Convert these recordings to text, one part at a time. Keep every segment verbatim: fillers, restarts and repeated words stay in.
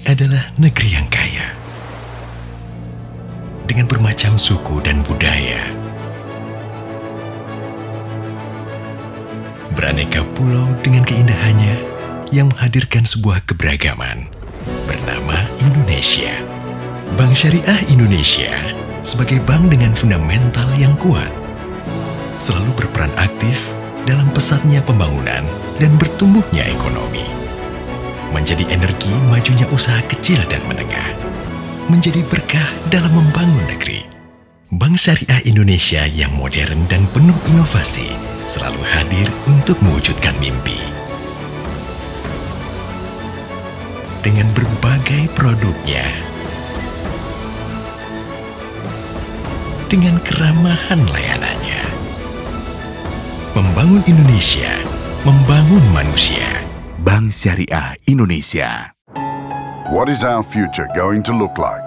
adalah negeri yang kaya dengan bermacam suku dan budaya. Beraneka pulau dengan keindahannya yang menghadirkan sebuah keberagaman bernama Indonesia. Bank Syariah Indonesia sebagai bank dengan fundamental yang kuat selalu berperan aktif dalam pesatnya pembangunan dan bertumbuhnya ekonomi, menjadi energi majunya usaha kecil dan menengah, menjadi berkah dalam membangun negeri. Bank Syariah Indonesia yang modern dan penuh inovasi selalu hadir untuk mewujudkan mimpi. Dengan berbagai produknya, dengan keramahan layanannya, membangun Indonesia, membangun manusia. Bank Syariah Indonesia. What is our future going to look like?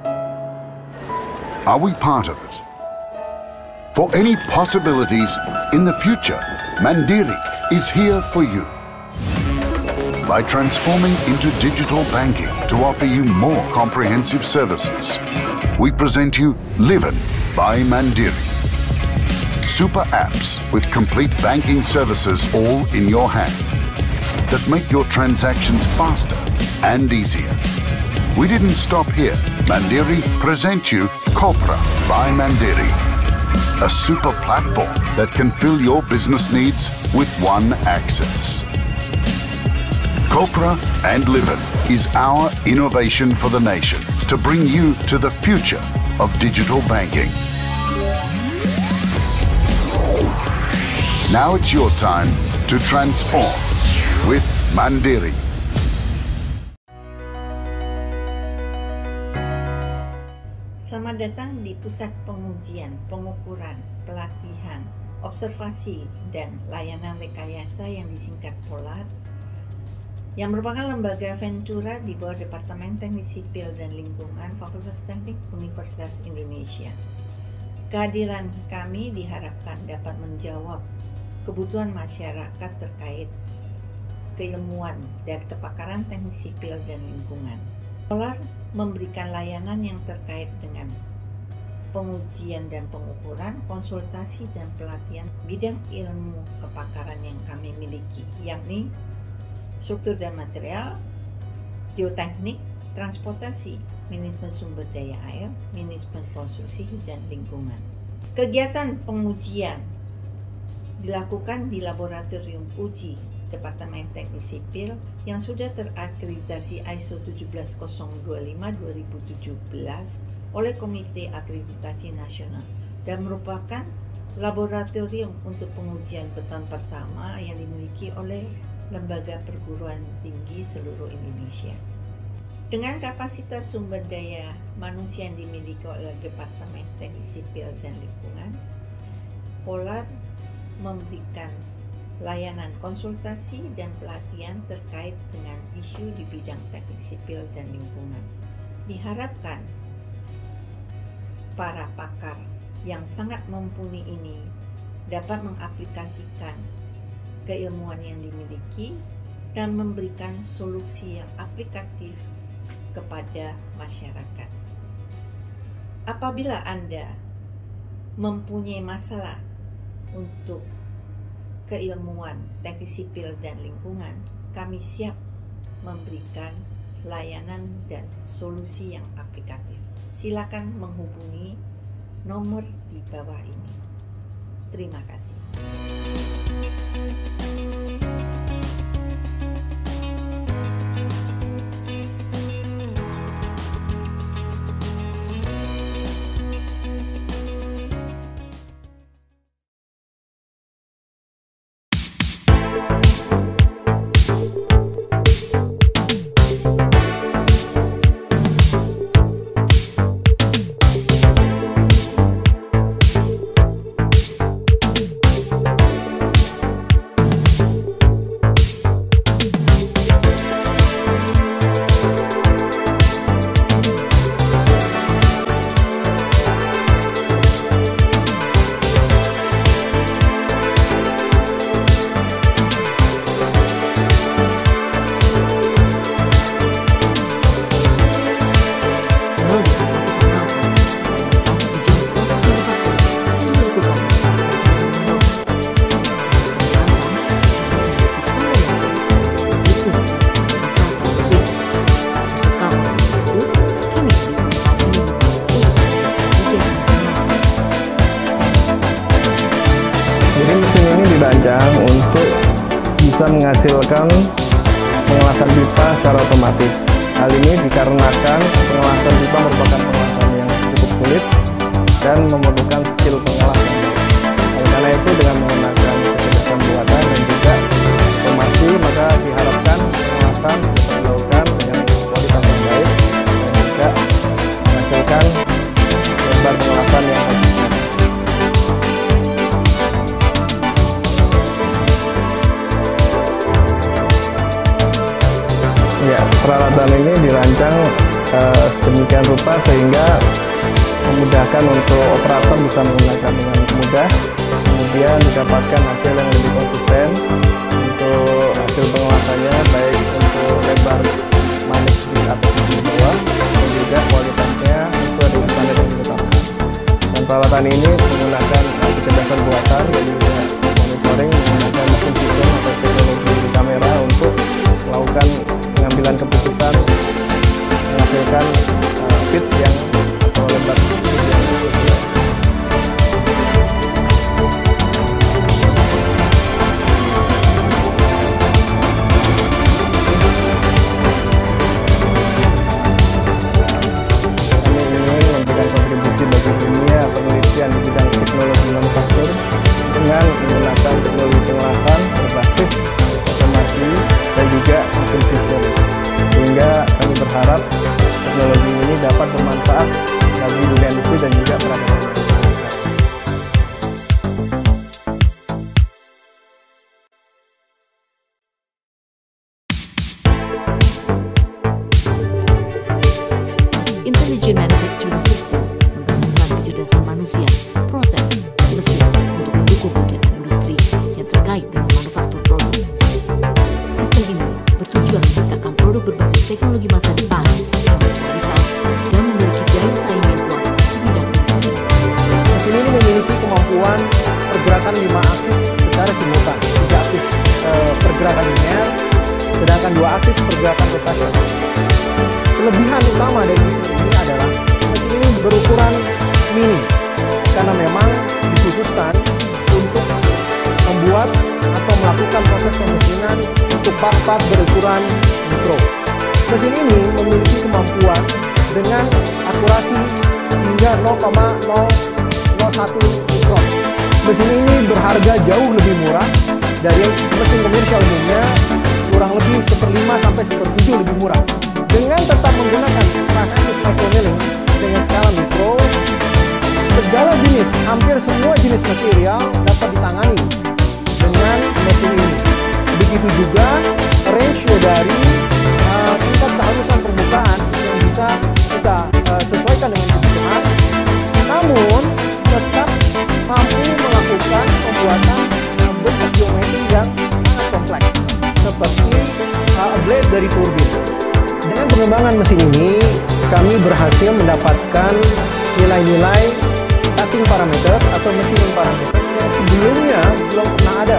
Are we part of it? For any possibilities in the future, Mandiri is here for you. By transforming into digital banking to offer you more comprehensive services, we present you Livin by Mandiri. Super apps with complete banking services all in your hand that make your transactions faster and easier. We didn't stop here. Mandiri presents you Copra by Mandiri, a super platform that can fill your business needs with one access. Copra and Livin is our innovation for the nation to bring you to the future of digital banking. Now it's your time to transform with Mandiri. Selamat datang di Pusat Pengujian, Pengukuran, Pelatihan, Observasi, dan Layanan Rekayasa yang disingkat Polar, yang merupakan lembaga Ventura di bawah Departemen Teknik Sipil dan Lingkungan Fakultas Teknik Universitas Indonesia. Kehadiran kami diharapkan dapat menjawab kebutuhan masyarakat terkait keilmuan dan kepakaran teknik sipil dan lingkungan. Polar memberikan layanan yang terkait dengan pengujian dan pengukuran, konsultasi dan pelatihan bidang ilmu kepakaran yang kami miliki, yakni struktur dan material, geoteknik, transportasi, manajemen sumber daya air, manajemen konstruksi dan lingkungan. Kegiatan pengujian dilakukan di Laboratorium Uji Departemen Teknik Sipil yang sudah terakreditasi I S O tujuh belas nol dua lima dua ribu tujuh belas oleh Komite Akreditasi Nasional dan merupakan laboratorium untuk pengujian beton pertama yang dimiliki oleh lembaga perguruan tinggi seluruh Indonesia. Dengan kapasitas sumber daya manusia yang dimiliki oleh Departemen Teknik Sipil dan Lingkungan, Polar memberikan layanan konsultasi dan pelatihan terkait dengan isu di bidang teknik sipil dan lingkungan. Diharapkan para pakar yang sangat mumpuni ini dapat mengaplikasikan keilmuan yang dimiliki dan memberikan solusi yang aplikatif kepada masyarakat. Apabila Anda mempunyai masalah untuk keilmuan teknik sipil dan lingkungan, kami siap memberikan layanan dan solusi yang aplikatif. Silakan menghubungi nomor di bawah ini. Terima kasih. dirancang untuk bisa menghasilkan pengelasan pipa secara otomatis. Hal ini dikarenakan pengelasan pipa merupakan pengelasan yang cukup sulit dan memerlukan skill pengelasan. Oleh karena itu, dengan menggunakan kecerdasan buatan dan juga otomasi, maka diharapkan pengelasan bisa dilakukan dengan kualitas yang baik dan juga menghasilkan lebar pengelasan yang optimal. Ya, peralatan ini dirancang uh, sedemikian rupa sehingga memudahkan untuk operator bisa menggunakan dengan mudah, kemudian didapatkan hasil yang lebih konsisten untuk hasil pengelasannya, baik untuk lebar manik di atas dan di bawah, dan juga kualitasnya sesuai dengan standar yang ditetapkan. Dan peralatan ini menggunakan kecerdasan buatan dan juga monitoring menggunakan mesin vision atau teknologi kamera untuk melakukan pengambilan keputusan menghasilkan uh, fit yang atau lebar yang sesuai. Kami ingin memberikan kontribusi bagi dunia penelitian di bidang teknologi manufaktur dengan menggunakan teknologi pengelasan berbasis otomasi dan juga mesin vision, sehingga kami berharap teknologi ini dapat bermanfaat bagi dunia industri dan juga peradaban. Intelligent Manufacturing System menggabungkan kecerdasan manusia, proses, dan mesin untuk mendukung kegiatan industri yang terkait dengan manufaktur produk. Sistem ini bertujuan menciptakan produk berbasis teknologi masa depan yang berkualitas dan memiliki daya saing yang kuat di bidang industri. Mesin ini memiliki kemampuan pergerakan lima aksis secara simultan, tiga aksis e, pergerakan linear, sedangkan dua aksis pergerakan rotasional. Kelebihan utama dari mesin ini adalah mesin ini berukuran mini karena memang dikhususkan untuk membuat atau melakukan proses pemesinan untuk part-part berukuran mikro. Mesin ini memiliki kemampuan dengan akurasi hingga nol koma nol nol satu mikron. Mesin ini berharga jauh lebih murah dari mesin komersial umumnya, kurang lebih seperlima sampai sepertujuh lebih murah. Dengan tetap menggunakan proses micromilling dengan skala mikro, segala jenis, hampir semua jenis material dapat ditangani dengan mesin ini. Begitu juga ratio dari uh, tingkat kehalusan permukaan yang bisa kita uh, sesuaikan dengan kebutuhan, namun tetap mampu melakukan pembuatan uh, bentuk geometri yang sangat kompleks seperti uh, blade dari turbin. Dengan pengembangan mesin ini, kami berhasil mendapatkan nilai-nilai cutting parameter atau machining parameter yang sebelumnya belum pernah ada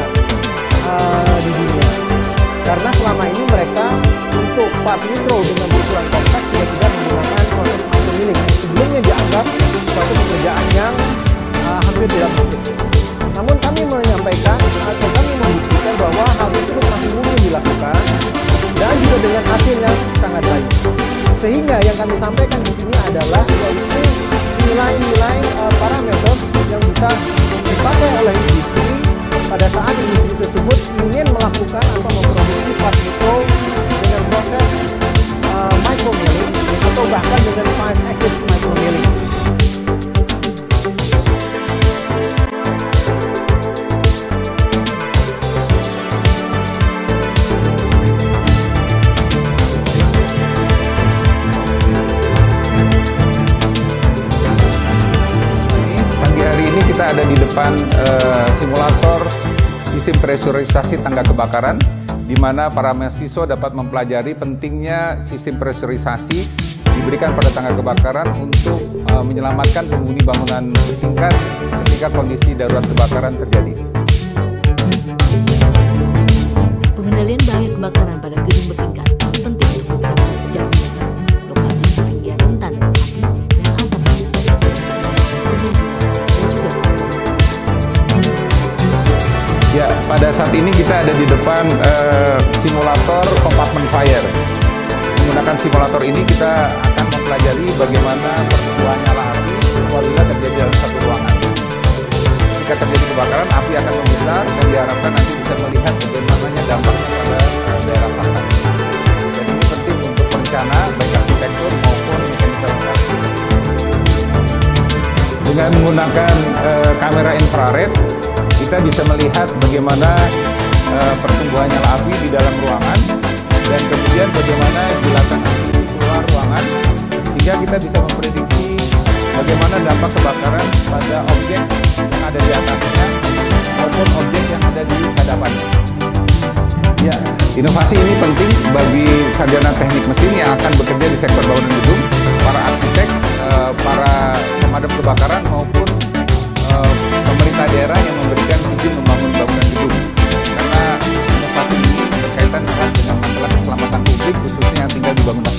uh, di dunia. Karena selama ini mereka untuk part mikro dengan ukuran kompleks sudah tidak menggunakan proses micromilling. Sebelumnya dianggap suatu pekerjaan yang uh, hampir tidak mungkin. Namun kami menyampaikan atau kami membuktikan bahwa hal tersebut masih mungkin dilakukan dan juga dengan hasil yang sangat baik. Sehingga yang kami sampaikan di sini adalah yaitu nilai-nilai uh, parameter yang bisa dipakai oleh industri pada saat industri tersebut ingin melakukan atau memproduksi part mikro dengan proses uh, micromilling atau bahkan dengan five axis micromilling. Kita ada di depan uh, simulator sistem presurisasi tangga kebakaran, di mana para mahasiswa dapat mempelajari pentingnya sistem presurisasi diberikan pada tangga kebakaran untuk uh, menyelamatkan penghuni bangunan bertingkat ketika kondisi darurat kebakaran terjadi. Pengendalian bahaya kebakaran pada gedung bertingkat penting untuk beberapa sejak lokasi ketinggian rentan dengan api dan asap dan juga Ya, pada saat ini kita ada di depan uh, simulator compartment fire. Menggunakan simulator ini kita akan mempelajari bagaimana pertumbuhan nyala api apabila terjadi dalam satu ruangan. Jika terjadi kebakaran, api akan membesar dan diharapkan nanti bisa melihat bagaimana dampaknya pada uh, daerah pasar. Dan ini penting untuk perencana baik arsitektur maupun mechanical engineering. Dengan menggunakan uh, kamera infrared, kita bisa melihat bagaimana uh, pertumbuhan nyala api di dalam ruangan dan kemudian bagaimana jilatan api keluar ruangan, sehingga kita bisa memprediksi bagaimana dampak kebakaran pada objek yang ada di atasnya maupun objek yang ada di hadapannya. Ya, inovasi ini penting bagi sarjana teknik mesin yang akan bekerja di sektor bangunan gedung, para arsitek, uh, para pemadam kebakaran maupun uh, pemerintah daerah yang memberikan izin membangun bangunan gedung. Karena inovasi ini berkaitan erat dengan masalah keselamatan publik, khususnya yang tinggal di bangunan.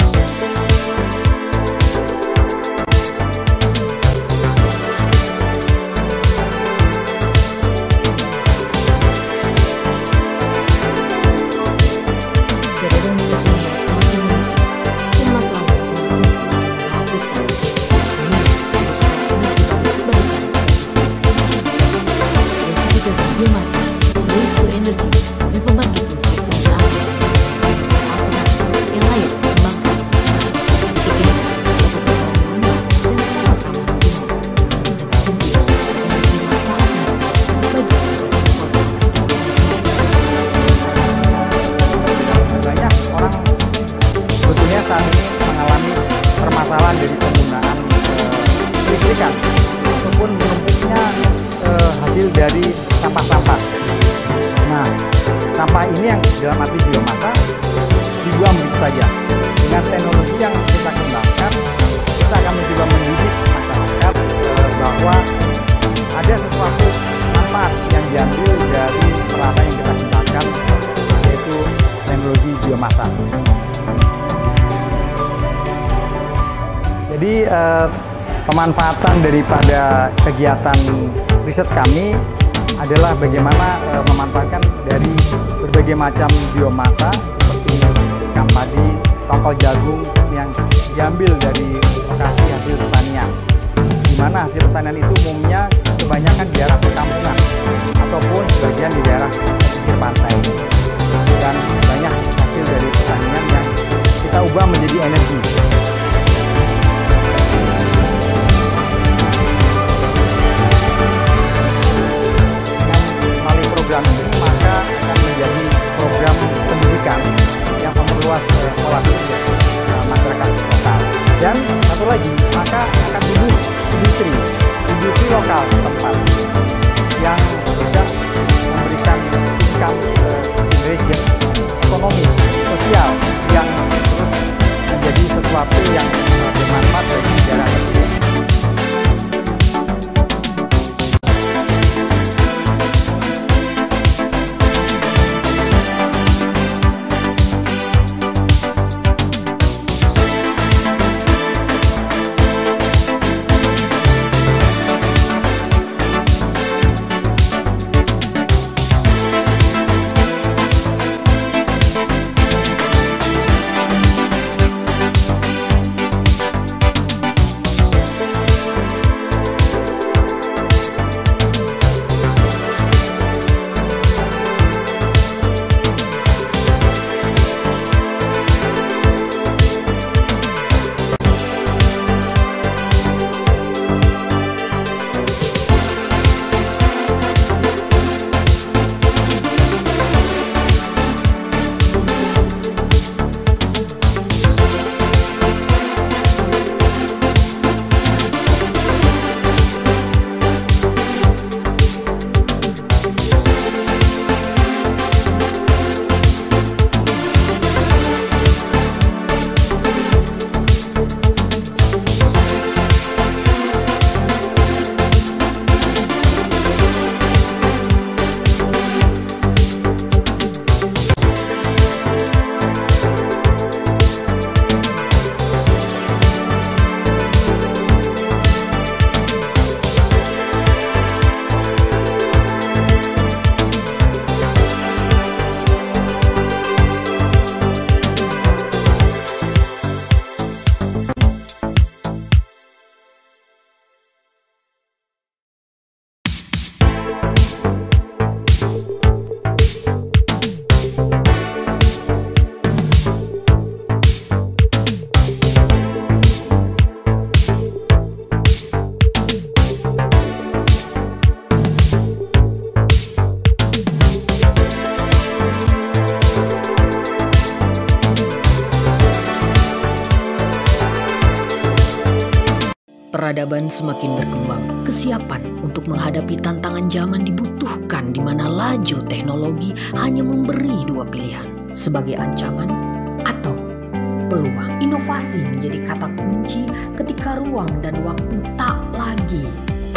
Dari penggunaan e, listrikan ataupun menumpuknya e, hasil dari sampah-sampah. Nah, sampah ini yang dalam arti biomasa dibuang begitu saja. Dengan teknologi yang kita kembangkan, kita akan mencoba mendidik masyarakat e, bahwa ada sesuatu manfaat yang diambil dari peralatan yang kita ciptakan, yaitu teknologi biomasa. Jadi eh, pemanfaatan daripada kegiatan riset kami adalah bagaimana eh, memanfaatkan dari berbagai macam biomasa seperti ikan padi, tongkol jagung yang diambil dari lokasi hasil pertanian. Di mana hasil pertanian itu umumnya kebanyakan di daerah perkampungan ataupun sebagian di daerah pesisir pantai. Dan banyak hasil dari pertanian yang kita ubah menjadi energi. Program ini maka akan menjadi program pendidikan yang memperluas eh, pola pikir eh, masyarakat lokal. Dan satu lagi, maka akan tumbuh industri, industri lokal tempat yang bisa memberikan income eh, generation, ekonomi, sosial yang terus menjadi sesuatu yang eh, bermanfaat bagi daerah tersebut. peradaban semakin berkembang, kesiapan untuk menghadapi tantangan zaman dibutuhkan di mana laju teknologi hanya memberi dua pilihan, sebagai ancaman atau peluang. Inovasi menjadi kata kunci ketika ruang dan waktu tak lagi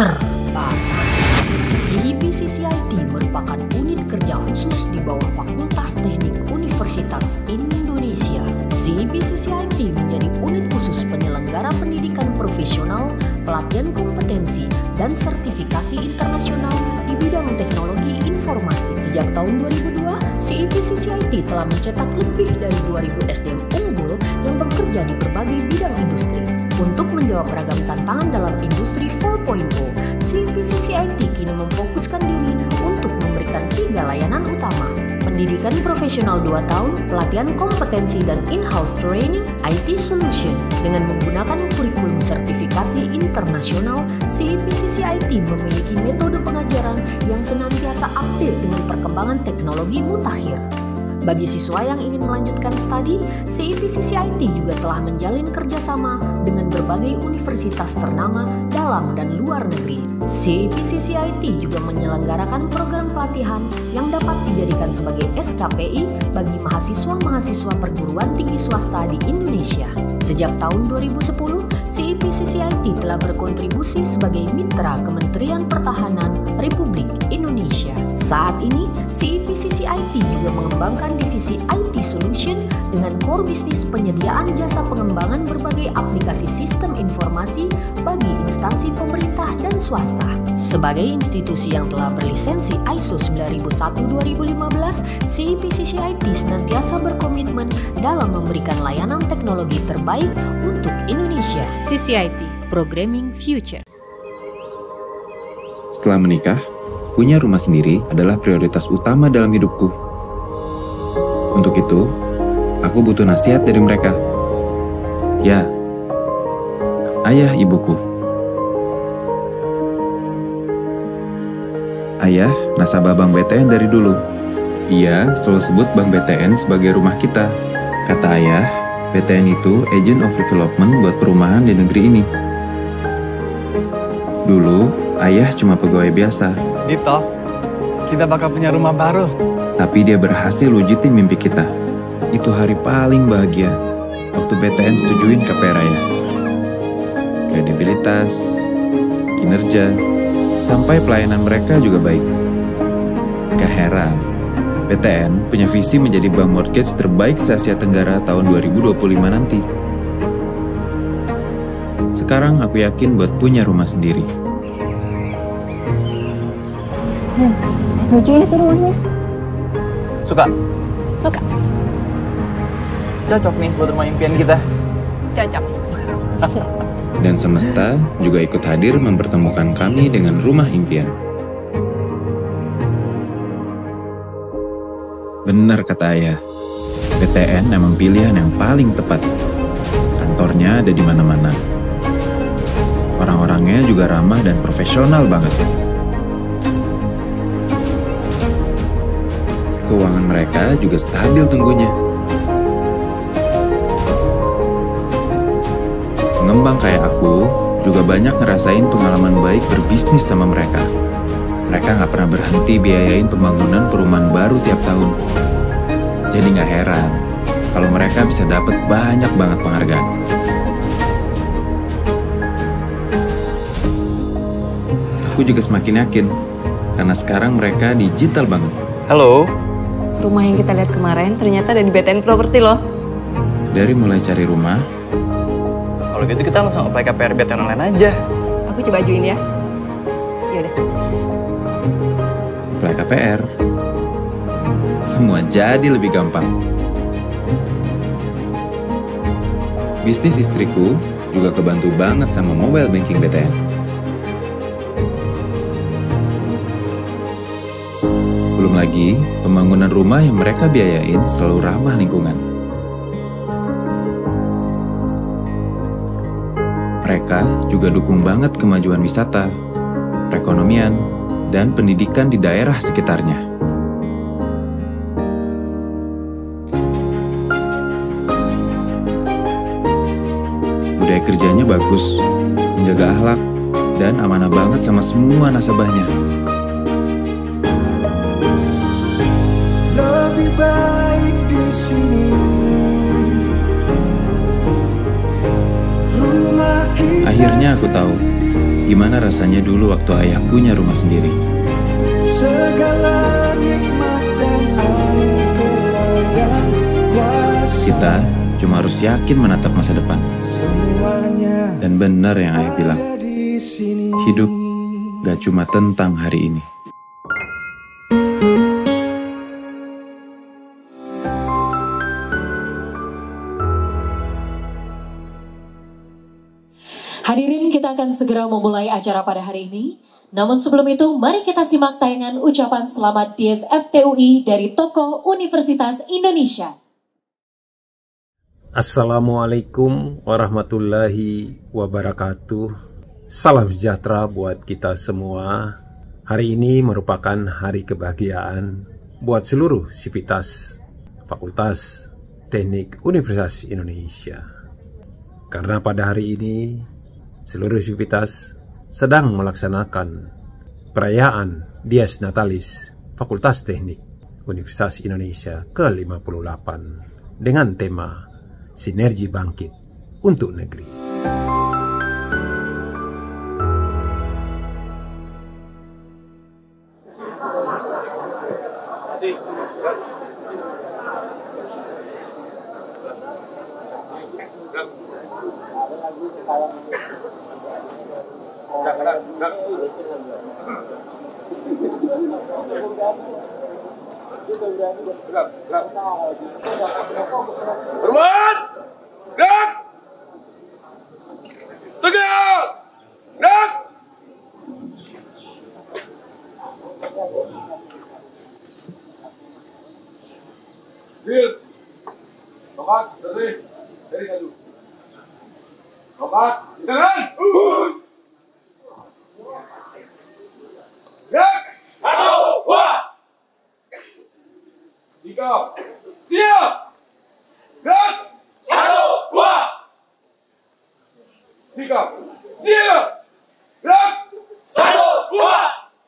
terbatas. C E P C C I T merupakan unit kerja khusus di bawah Fakultas Teknik Universitas Indonesia. C E P C C I T menjadi unit khusus penyelenggara pendidikan profesional, pelatihan kompetensi, dan sertifikasi internasional di bidang teknologi informasi. Sejak tahun dua ribu dua, C E P C C I T telah mencetak lebih dari dua ribu S D M unggul yang bekerja di berbagai bidang industri. Untuk menjawab beragam tantangan dalam industri empat titik nol, C E P C C I T kini memfokuskan diri untuk memberikan tiga layanan utama: pendidikan profesional dua tahun, pelatihan kompetensi dan in-house training, I T solution. Dengan menggunakan kurikulum sertifikasi internasional, C E P C C I T memiliki metode pengajaran yang senantiasa update dengan perkembangan teknologi mutakhir. Bagi siswa yang ingin melanjutkan studi, C E P C C I T juga telah menjalin kerjasama dengan berbagai universitas ternama dalam dan luar negeri. C E P C C I T juga menyelenggarakan program pelatihan yang dapat dijadikan sebagai S K P I bagi mahasiswa-mahasiswa perguruan tinggi swasta di Indonesia. Sejak tahun dua ribu sepuluh, C E P C C I T telah berkontribusi sebagai mitra Kementerian Pertahanan Republik Indonesia. Saat ini, C E P C C I T juga mengembangkan divisi I T Solution dengan core bisnis penyediaan jasa pengembangan berbagai aplikasi sistem informasi bagi instansi pemerintah dan swasta. Sebagai institusi yang telah berlisensi I S O sembilan ribu satu dua ribu lima belas, C E P C C I T senantiasa berkomitmen dalam memberikan layanan teknologi terbaik untuk Indonesia. C C I T, Programming Future. Setelah menikah, punya rumah sendiri adalah prioritas utama dalam hidupku. Untuk itu, aku butuh nasihat dari mereka. Ya, ayah ibuku. Ayah nasabah Bank B T N dari dulu. Ia selalu sebut Bank B T N sebagai rumah kita. Kata ayah, B T N itu Agent of Development buat perumahan di negeri ini. Dulu, ayah cuma pegawai biasa. Dito, kita bakal punya rumah baru. Tapi dia berhasil wujudin mimpi kita. Itu hari paling bahagia waktu B T N setujuin K P R ayah. Kredibilitas, kinerja, sampai pelayanan mereka juga baik. Gak heran, B T N punya visi menjadi bank mortgage terbaik se-Asia Tenggara tahun dua ribu dua puluh lima nanti. Sekarang aku yakin buat punya rumah sendiri. Hmm, lucu ya tuh rumahnya. Suka? Suka. Cocok nih buat rumah impian kita. Cocok. Dan semesta juga ikut hadir mempertemukan kami dengan rumah impian. Benar kata ayah, B T N memang pilihan yang paling tepat. Kantornya ada di mana-mana. Orang-orangnya juga ramah dan profesional banget. Keuangan mereka juga stabil tumbuhnya. Pengembang kayak aku juga banyak ngerasain pengalaman baik berbisnis sama mereka. Mereka nggak pernah berhenti biayain pembangunan perumahan baru tiap tahun. Jadi nggak heran kalau mereka bisa dapat banyak banget penghargaan. Aku juga semakin yakin karena sekarang mereka digital banget. Halo. Rumah yang kita lihat kemarin ternyata ada di B T N Property loh. Dari mulai cari rumah. Kalau gitu kita langsung apply K P R B T N online aja. Aku coba ajuin ya. Yaudah. Apply K P R. Semua jadi lebih gampang. Bisnis istriku juga kebantu banget sama mobile banking B T N. Belum lagi, pembangunan rumah yang mereka biayain selalu ramah lingkungan. Mereka juga dukung banget kemajuan wisata, perekonomian, dan pendidikan di daerah sekitarnya. Budaya kerjanya bagus, menjaga akhlak, dan amanah banget sama semua nasabahnya. Lebih baik di sini. Rumah kita Akhirnya aku tahu gimana rasanya dulu waktu ayah punya rumah sendiri. Segala nikmat dan anugerah yang kuasa. Kita cuma harus yakin menatap masa depan. Semuanya Dan benar yang ayah bilang, di sini. hidup gak cuma tentang hari ini. Hadirin, kita akan segera memulai acara pada hari ini. Namun sebelum itu, mari kita simak tayangan ucapan selamat D S F T U I dari tokoh Universitas Indonesia. Assalamualaikum warahmatullahi wabarakatuh. Salam sejahtera buat kita semua. Hari ini merupakan hari kebahagiaan buat seluruh sivitas Fakultas Teknik Universitas Indonesia. Karena pada hari ini seluruh sivitas sedang melaksanakan perayaan Dies Natalis Fakultas Teknik Universitas Indonesia ke lima puluh delapan dengan tema Sinergi Bangkit untuk Negeri. Hormat! Gerak! Tegak! Gerak! Deal! Tomat, dari, dari satu. Tomat, jangan! Gerak! Satu, dua! Tiga! Siap! Gerak! Satu, dua! Tiga! Siap! Gerak! Satu, dua!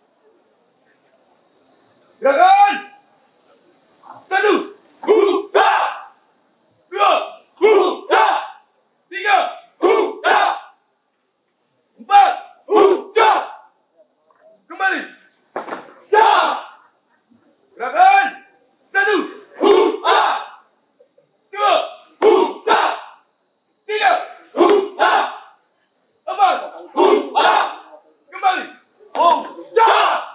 Gerakan! Satu! Huta! Dua! Huta! Tiga! Huta! Empat! Huta! Kembali! Ya! Gerakan! Satu! Huta! Dua! Huta! Tiga! Huta! Empat! Huta! Kembali! Huta!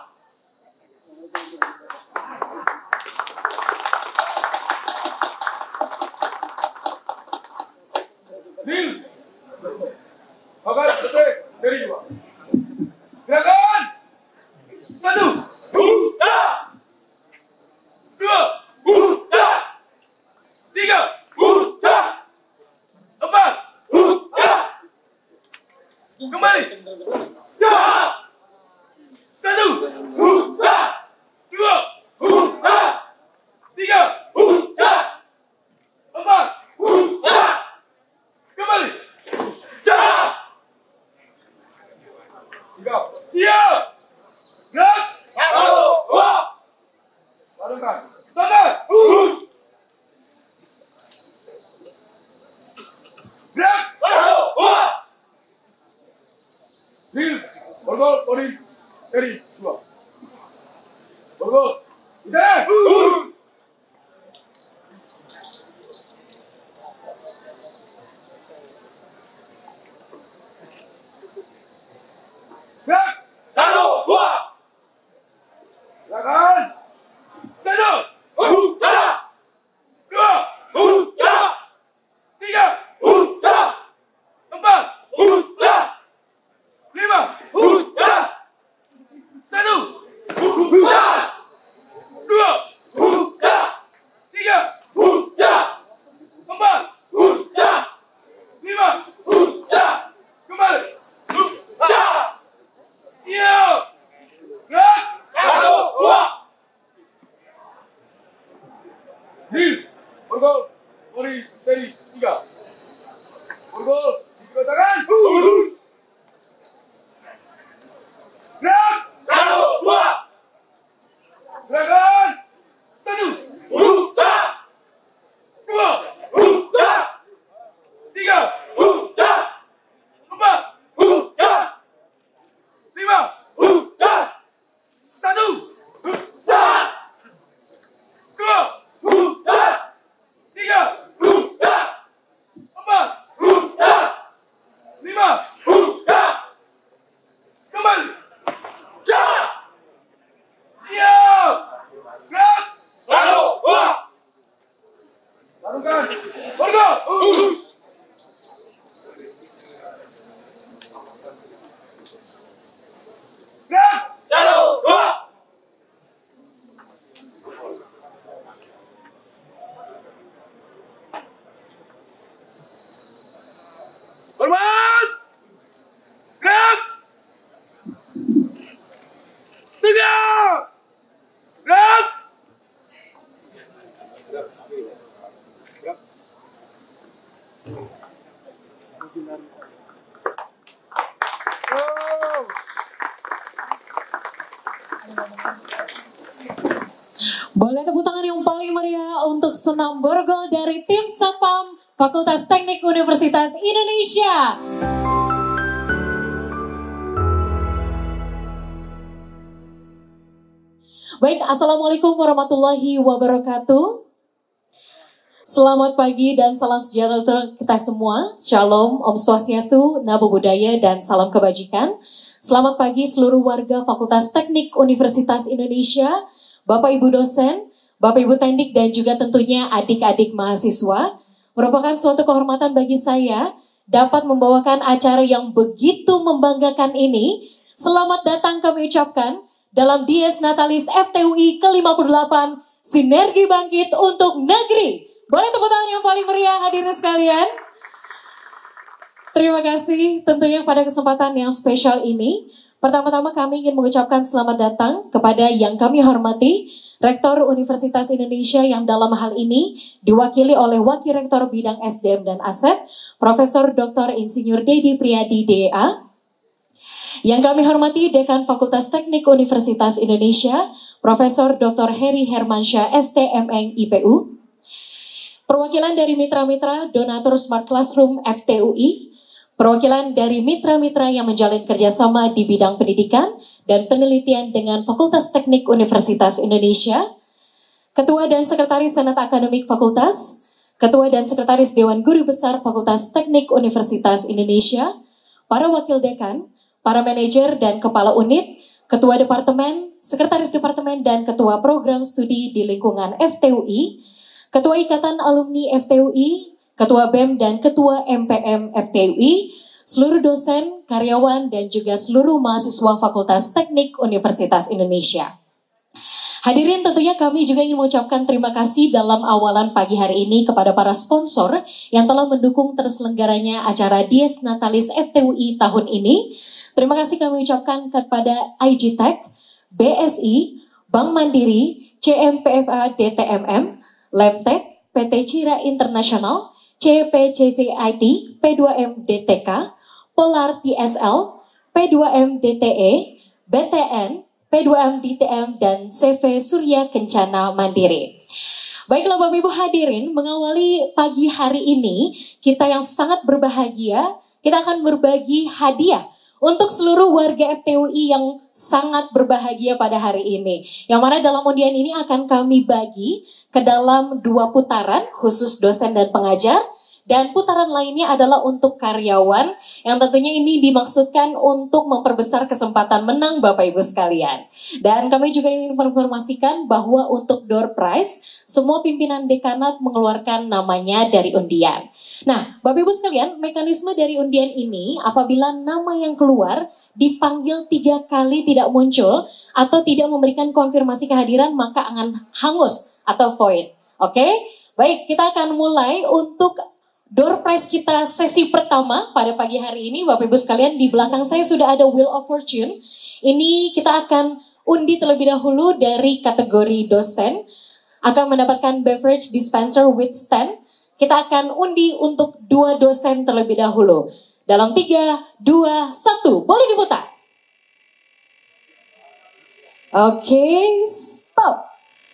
Nil! Bakat detik dari dua. Gerakan! Satu! Huta! Dua! Huta! Tiga! Huta! Empat! Huta! Kembali! Ya! Satu! Huta! Dua! Huta! Tiga! Huta! Empat! Huta! Kembali! Ya! Tiga! Siap! Gerak! Satu! Dua! Lakukan! Tangan! Gerak! Satu! Dua! Nil! Borgol! Bodi! Dari! Dua! Borgol! Ide! Gerak! Satu! Dua! Gerakan! Satu! Huta! Dua! Huta! Tiga! Huta! Empat! Huta! Lima! Huta! Satu! Huta! Dua! Huta! Tiga! Huta! Empat! Huta! Lima! Huta! Kembali! Huta! Siap! Gerak! Satu! Dua! Nil! Borgol! Bodi! Dari! Tiga! Borgol! Tiga tangan! Boleh tepuk tangan yang paling meriah untuk senam borgol dari tim Satpam Fakultas Teknik Universitas Indonesia. Baik, Assalamualaikum warahmatullahi wabarakatuh. Selamat pagi dan salam sejahtera untuk kita semua. Shalom, Om Swastiastu, Namo Buddhaya, dan salam kebajikan. Selamat pagi seluruh warga Fakultas Teknik Universitas Indonesia, Bapak Ibu dosen, Bapak Ibu teknik, dan juga tentunya adik-adik mahasiswa. Merupakan suatu kehormatan bagi saya dapat membawakan acara yang begitu membanggakan ini. Selamat datang kami ucapkan dalam Dies Natalis F T U I ke lima puluh delapan, Sinergi Bangkit untuk Negeri. Boleh tepuk tangan yang paling meriah hadirin sekalian. Terima kasih tentunya pada kesempatan yang spesial ini. Pertama-tama kami ingin mengucapkan selamat datang kepada yang kami hormati Rektor Universitas Indonesia yang dalam hal ini diwakili oleh Wakil Rektor Bidang S D M dan Aset, Profesor Doktor Insinyur Dedi Priyadi D A. Yang kami hormati Dekan Fakultas Teknik Universitas Indonesia, Profesor Doktor Heri Hermansyah S T M Eng I P U. Perwakilan dari mitra-mitra donatur Smart Classroom F T U I. Perwakilan dari mitra-mitra yang menjalin kerjasama di bidang pendidikan dan penelitian dengan Fakultas Teknik Universitas Indonesia, Ketua dan Sekretaris Senat Akademik Fakultas, Ketua dan Sekretaris Dewan Guru Besar Fakultas Teknik Universitas Indonesia, para wakil dekan, para manajer dan kepala unit, Ketua Departemen, Sekretaris Departemen, dan Ketua Program Studi di lingkungan F T U I, Ketua Ikatan Alumni F T U I, Ketua B E M dan Ketua M P M F T U I, seluruh dosen, karyawan, dan juga seluruh mahasiswa Fakultas Teknik Universitas Indonesia. Hadirin, tentunya kami juga ingin mengucapkan terima kasih dalam awalan pagi hari ini kepada para sponsor yang telah mendukung terselenggaranya acara Dies Natalis F T U I tahun ini. Terima kasih kami ucapkan kepada I G Tech, B S I, Bank Mandiri, C M P F A D T M M, Lemtek, P T Cira Internasional, C P C C I T, P dua M D T K, Polar T S L, P dua M D T E, B T N, P dua M D T M, dan C V Surya Kencana Mandiri. Baiklah Bapak Ibu hadirin, mengawali pagi hari ini, kita yang sangat berbahagia, kita akan berbagi hadiah untuk seluruh warga F T U I yang sangat berbahagia pada hari ini. Yang mana dalam undian ini akan kami bagi ke dalam dua putaran, khusus dosen dan pengajar. Dan putaran lainnya adalah untuk karyawan, yang tentunya ini dimaksudkan untuk memperbesar kesempatan menang Bapak Ibu sekalian. Dan kami juga ingin menginformasikan bahwa untuk door prize, semua pimpinan dekanat mengeluarkan namanya dari undian. Nah, Bapak Ibu sekalian, mekanisme dari undian ini apabila nama yang keluar dipanggil tiga kali tidak muncul atau tidak memberikan konfirmasi kehadiran, maka akan hangus atau void. Oke? Baik, kita akan mulai untuk door prize kita sesi pertama pada pagi hari ini. Bapak Ibu sekalian, di belakang saya sudah ada Wheel of Fortune. Ini kita akan undi terlebih dahulu dari kategori dosen. Akan mendapatkan beverage dispenser with stand. Kita akan undi untuk dua dosen terlebih dahulu. Dalam tiga, dua, satu. Boleh diputar. Oke, stop.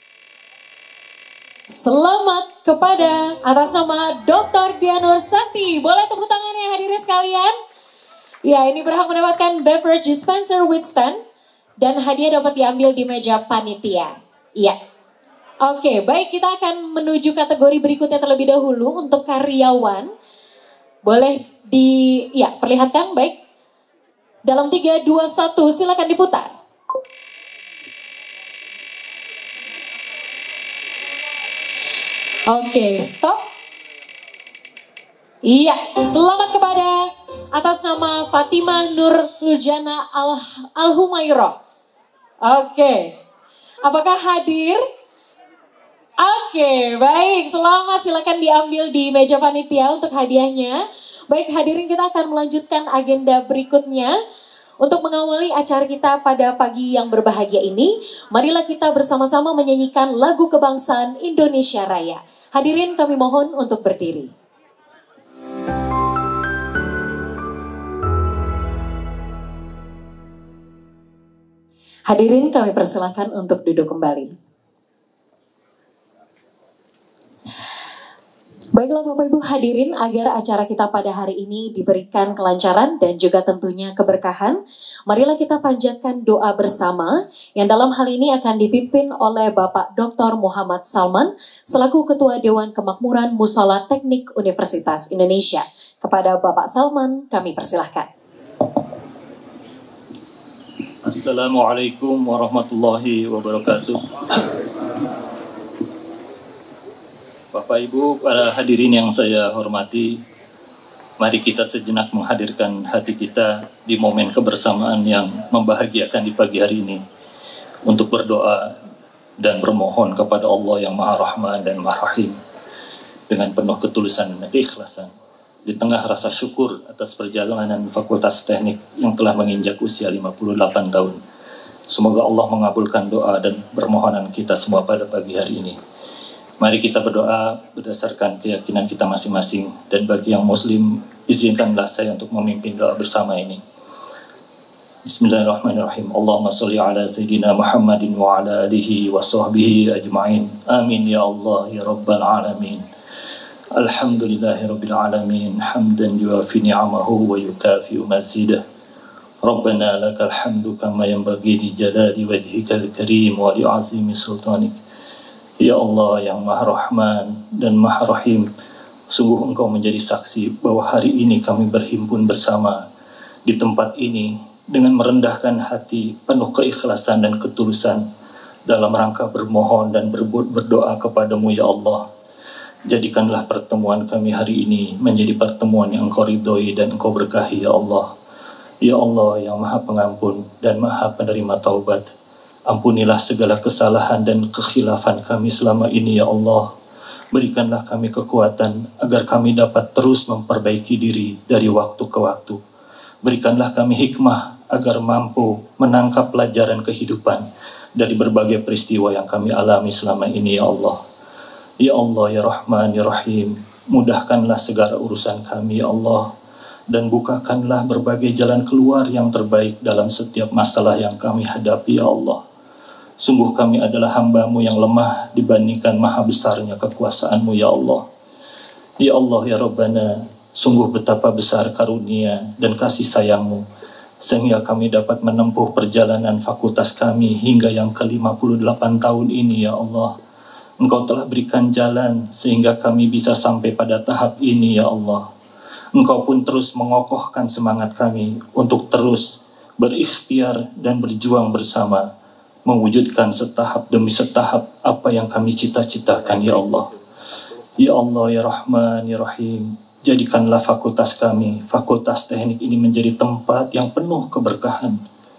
Selamat kepada atas nama Doktor Dianur Santi. Boleh tepuk tangannya hadirin sekalian. Ya, ini berhak mendapatkan beverage dispenser with stand. Dan hadiah dapat diambil di meja panitia. Iya. Oke, baik, kita akan menuju kategori berikutnya terlebih dahulu untuk karyawan. Boleh di, ya, perlihatkan, baik. Dalam tiga, dua, satu, silakan diputar. Oke, stop. Iya, selamat kepada atas nama Fatimah Nur Nurjana Al Al-Humayroh. Oke, apakah hadir? Oke, baik, selamat, silakan diambil di meja panitia untuk hadiahnya. Baik, hadirin, kita akan melanjutkan agenda berikutnya. Untuk mengawali acara kita pada pagi yang berbahagia ini, marilah kita bersama-sama menyanyikan lagu kebangsaan Indonesia Raya. Hadirin, kami mohon untuk berdiri. Hadirin, kami persilakan untuk duduk kembali. Baiklah Bapak Ibu hadirin, agar acara kita pada hari ini diberikan kelancaran dan juga tentunya keberkahan, marilah kita panjatkan doa bersama yang dalam hal ini akan dipimpin oleh Bapak Doktor Muhammad Salman selaku Ketua Dewan Kemakmuran Mushola Teknik Universitas Indonesia. Kepada Bapak Salman kami persilahkan. Assalamualaikum warahmatullahi wabarakatuh. Bapak Ibu, para hadirin yang saya hormati, mari kita sejenak menghadirkan hati kita di momen kebersamaan yang membahagiakan di pagi hari ini untuk berdoa dan bermohon kepada Allah yang Maha Rahman dan Maha Rahim dengan penuh ketulusan dan keikhlasan di tengah rasa syukur atas perjalanan Fakultas Teknik yang telah menginjak usia lima puluh delapan tahun. Semoga Allah mengabulkan doa dan permohonan kita semua pada pagi hari ini. Mari kita berdoa berdasarkan keyakinan kita masing-masing, dan bagi yang muslim, izinkanlah saya untuk memimpin doa bersama ini. Bismillahirrahmanirrahim. Allahumma sholli ala Sayyidina Muhammadin wa ala alihi wa sahbihi ajma'in. Amin ya Allah ya Rabbal Alamin. Alhamdulillahi Rabbil Alamin. Hamdan yuafi ni'amahu wa yukafi'u mazidah. Rabbana lakal hamdu kama yanbaghi li jalali wajhikal karim wa li azimi sultanik. Ya Allah yang Maha Rahman dan Maha Rahim, sungguh Engkau menjadi saksi bahwa hari ini kami berhimpun bersama di tempat ini dengan merendahkan hati penuh keikhlasan dan ketulusan dalam rangka bermohon dan berdoa kepadamu ya Allah. Jadikanlah pertemuan kami hari ini menjadi pertemuan yang Engkau ridhoi dan Engkau berkahi ya Allah. Ya Allah yang Maha Pengampun dan Maha Penerima Taubat, ampunilah segala kesalahan dan kekhilafan kami selama ini ya Allah. Berikanlah kami kekuatan agar kami dapat terus memperbaiki diri dari waktu ke waktu. Berikanlah kami hikmah agar mampu menangkap pelajaran kehidupan dari berbagai peristiwa yang kami alami selama ini ya Allah. Ya Allah ya Rahman ya Rahim, mudahkanlah segala urusan kami ya Allah, dan bukakanlah berbagai jalan keluar yang terbaik dalam setiap masalah yang kami hadapi ya Allah. Sungguh kami adalah hamba-Mu yang lemah dibandingkan maha besarnya kekuasaan-Mu ya Allah. Ya Allah ya Rabbana, sungguh betapa besar karunia dan kasih sayang-Mu, sehingga kami dapat menempuh perjalanan fakultas kami hingga yang ke lima puluh delapan tahun ini ya Allah. Engkau telah berikan jalan sehingga kami bisa sampai pada tahap ini ya Allah. Engkau pun terus mengokohkan semangat kami untuk terus berikhtiar dan berjuang bersama, mewujudkan setahap demi setahap apa yang kami cita-citakan ya Allah. Ya Allah ya Rahman ya Rahim, jadikanlah fakultas kami, Fakultas Teknik ini menjadi tempat yang penuh keberkahan.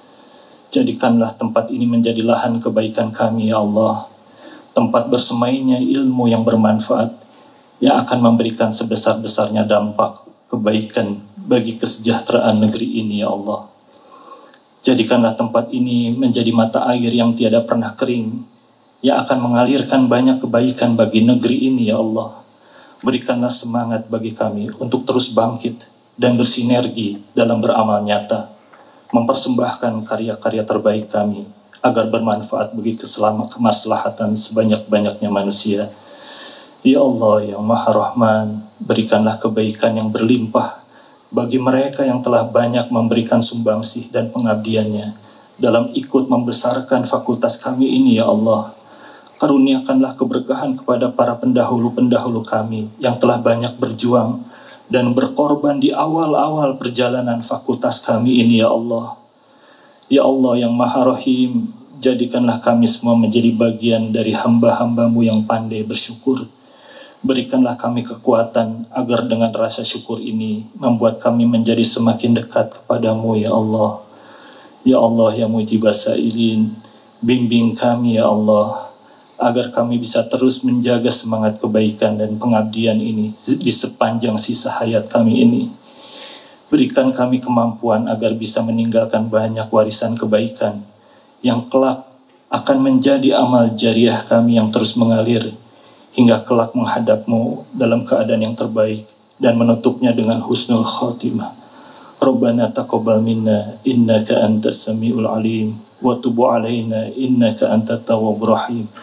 Jadikanlah tempat ini menjadi lahan kebaikan kami ya Allah, tempat bersemainya ilmu yang bermanfaat yang akan memberikan sebesar-besarnya dampak kebaikan bagi kesejahteraan negeri ini ya Allah. Jadikanlah tempat ini menjadi mata air yang tiada pernah kering, yang akan mengalirkan banyak kebaikan bagi negeri ini ya Allah. Berikanlah semangat bagi kami untuk terus bangkit dan bersinergi dalam beramal nyata, mempersembahkan karya-karya terbaik kami agar bermanfaat bagi keselamatan kemaslahatan sebanyak-banyaknya manusia. Ya Allah yang Maha Rahman, berikanlah kebaikan yang berlimpah bagi mereka yang telah banyak memberikan sumbangsih dan pengabdiannya dalam ikut membesarkan fakultas kami ini ya Allah. Karuniakanlah keberkahan kepada para pendahulu-pendahulu kami yang telah banyak berjuang dan berkorban di awal-awal perjalanan fakultas kami ini ya Allah. Ya Allah yang Maha Rahim, jadikanlah kami semua menjadi bagian dari hamba-hamba-Mu yang pandai bersyukur. Berikanlah kami kekuatan agar dengan rasa syukur ini membuat kami menjadi semakin dekat kepadamu ya Allah. Ya Allah ya Mujibas Sa'ilin, bimbing kami ya Allah, agar kami bisa terus menjaga semangat kebaikan dan pengabdian ini di sepanjang sisa hayat kami ini. Berikan kami kemampuan agar bisa meninggalkan banyak warisan kebaikan yang kelak akan menjadi amal jariah kami yang terus mengalir hingga kelak menghadap-Mu dalam keadaan yang terbaik dan menutupnya dengan husnul khotimah. Rabbana taqabbal minna innaka antas samiul alim wa tub alaina innaka antat tawwabur rahim.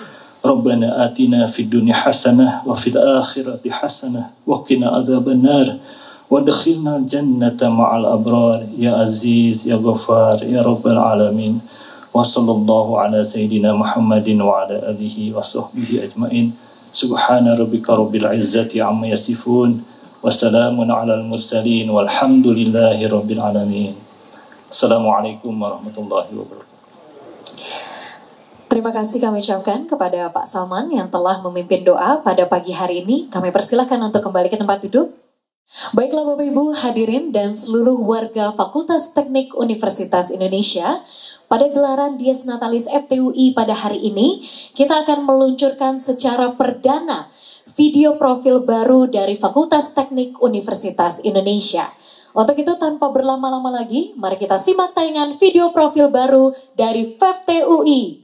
Rabbana atina fid dunya hasanah wa fil akhirati hasanah wa qina adzabannar wa adkhilna jannata ma'al abrar ya aziz ya ghafar ya rabbal alamin. Wa sallallahu ala sayyidina Muhammadin wa ala alihi wa sahbihi ajmain. Subhana rabbika rabbil izzati amma yasifun. Wassalamun alal mursalin walhamdulillahi rabbil alamin. Assalamualaikum warahmatullahi wabarakatuh. Terima kasih kami ucapkan kepada Pak Salman yang telah memimpin doa pada pagi hari ini. Kami persilahkan untuk kembali ke tempat duduk. Baiklah Bapak Ibu hadirin dan seluruh warga Fakultas Teknik Universitas Indonesia, pada gelaran Dies Natalis F T U I pada hari ini, kita akan meluncurkan secara perdana video profil baru dari Fakultas Teknik Universitas Indonesia. Untuk itu tanpa berlama-lama lagi, mari kita simak tayangan video profil baru dari F T U I.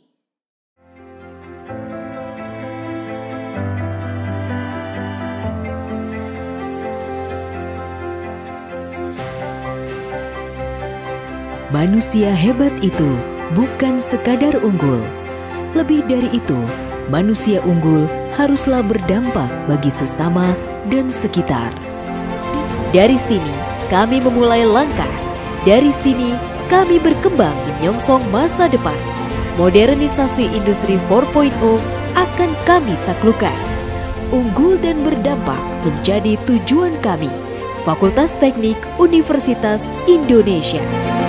Manusia hebat itu bukan sekadar unggul. Lebih dari itu, manusia unggul haruslah berdampak bagi sesama dan sekitar. Dari sini, kami memulai langkah. Dari sini, kami berkembang menyongsong masa depan. Modernisasi industri empat titik nol akan kami taklukkan. Unggul dan berdampak menjadi tujuan kami. Fakultas Teknik Universitas Indonesia.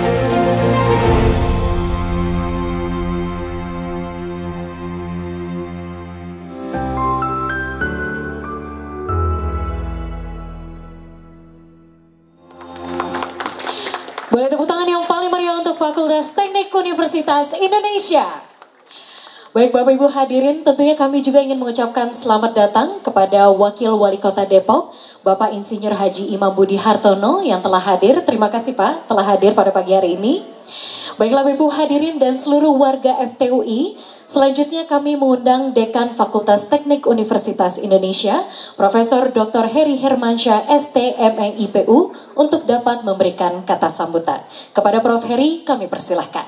Boleh tepuk tangan yang paling meriah untuk Fakultas Teknik Universitas Indonesia. Baik Bapak Ibu hadirin, tentunya kami juga ingin mengucapkan selamat datang kepada Wakil Wali Kota Depok, Bapak Insinyur Haji Imam Budi Hartono yang telah hadir. Terima kasih Pak telah hadir pada pagi hari ini. Baiklah Bapak Ibu hadirin dan seluruh warga F T U I, selanjutnya kami mengundang Dekan Fakultas Teknik Universitas Indonesia, Profesor Doktor Heri Hermansyah S T M E I P U untuk dapat memberikan kata sambutan. Kepada Prof Heri kami persilahkan.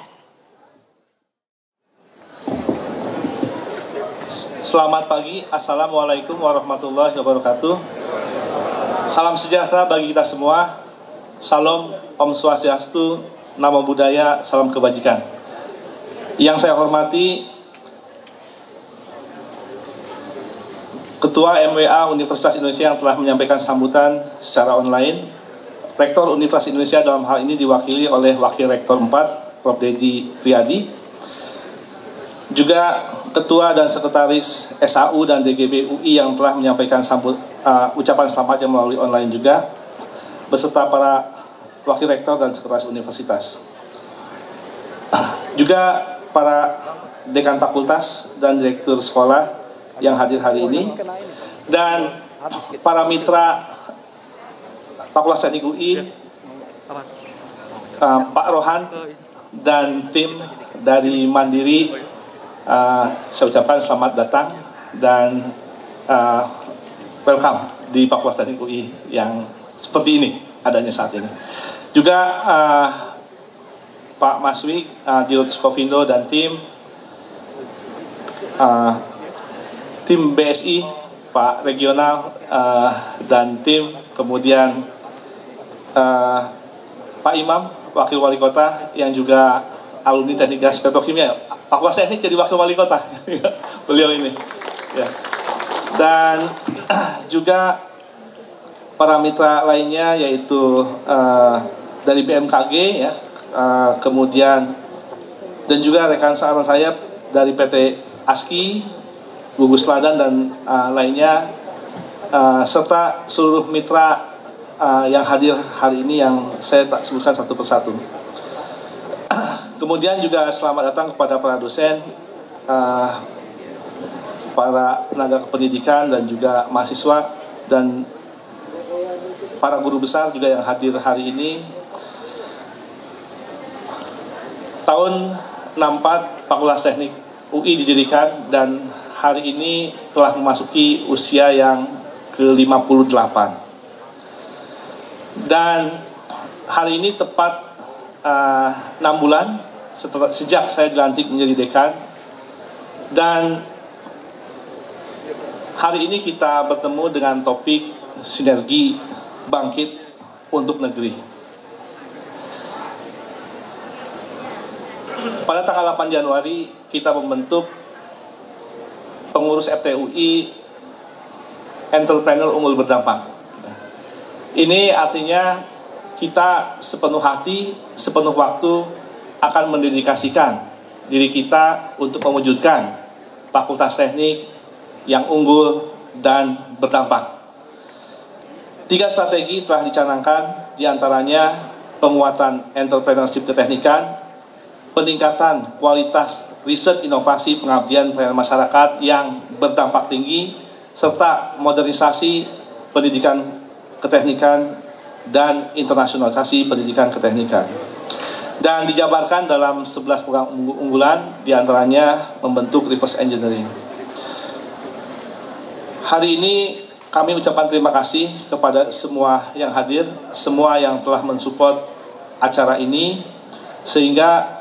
Selamat pagi, Assalamualaikum warahmatullahi wabarakatuh. Salam sejahtera bagi kita semua. Salam, Om Swastiastu, Namo Buddhaya, salam kebajikan. Yang saya hormati Ketua M W A Universitas Indonesia yang telah menyampaikan sambutan secara online, Rektor Universitas Indonesia dalam hal ini diwakili oleh Wakil Rektor empat, Profesor Dedi Priyadi, juga Ketua dan Sekretaris S A U dan D G B U I yang telah menyampaikan sambut, uh, ucapan selamatnya melalui online juga, beserta para Wakil Rektor dan Sekretaris Universitas. Juga para Dekan Fakultas dan Direktur Sekolah yang hadir hari ini, dan para mitra Fakultas Teknik U I, uh, Pak Rohan dan tim dari Mandiri, uh, saya ucapkan selamat datang dan uh, welcome di Fakultas Teknik U I yang seperti ini adanya saat ini. Juga uh, Pak Maswi, uh, Dirut Skovindo dan tim, uh, tim B S I, Pak Regional uh, dan tim, kemudian uh, Pak Imam, Wakil Wali Kota yang juga alumni Teknik Gas Petrokimia. Fakultas Teknik jadi Wakil Wali Kota, beliau ini. Ya. Dan juga para mitra lainnya yaitu uh, dari B M K G ya, uh, kemudian dan juga rekan searah saya dari P T ASKI, Gugus Teladan dan uh, lainnya, uh, serta seluruh mitra uh, yang hadir hari ini yang saya tak sebutkan satu persatu. Kemudian juga selamat datang kepada para dosen, uh, para tenaga kependidikan dan juga mahasiswa dan para guru besar juga yang hadir hari ini. Tahun enam puluh empat Fakultas Teknik U I didirikan dan hari ini telah memasuki usia yang ke lima puluh delapan. Dan hari ini tepat uh, enam bulan setelah, sejak saya dilantik menjadi dekan. Dan hari ini kita bertemu dengan topik sinergi bangkit untuk negeri. Pada tanggal delapan Januari kita membentuk pengurus F T U I Entrepreneur Unggul Berdampak. Ini artinya kita sepenuh hati, sepenuh waktu akan mendedikasikan diri kita untuk mewujudkan fakultas teknik yang unggul dan berdampak. Tiga strategi telah dicanangkan, diantaranya penguatan entrepreneurship keteknikan, peningkatan kualitas riset inovasi pengabdian pelayanan masyarakat yang berdampak tinggi, serta modernisasi pendidikan keteknikan dan internasionalisasi pendidikan keteknikan. Dan dijabarkan dalam sebelas program unggulan, diantaranya membentuk reverse engineering. Hari ini kami ucapkan terima kasih kepada semua yang hadir, semua yang telah mensupport acara ini, sehingga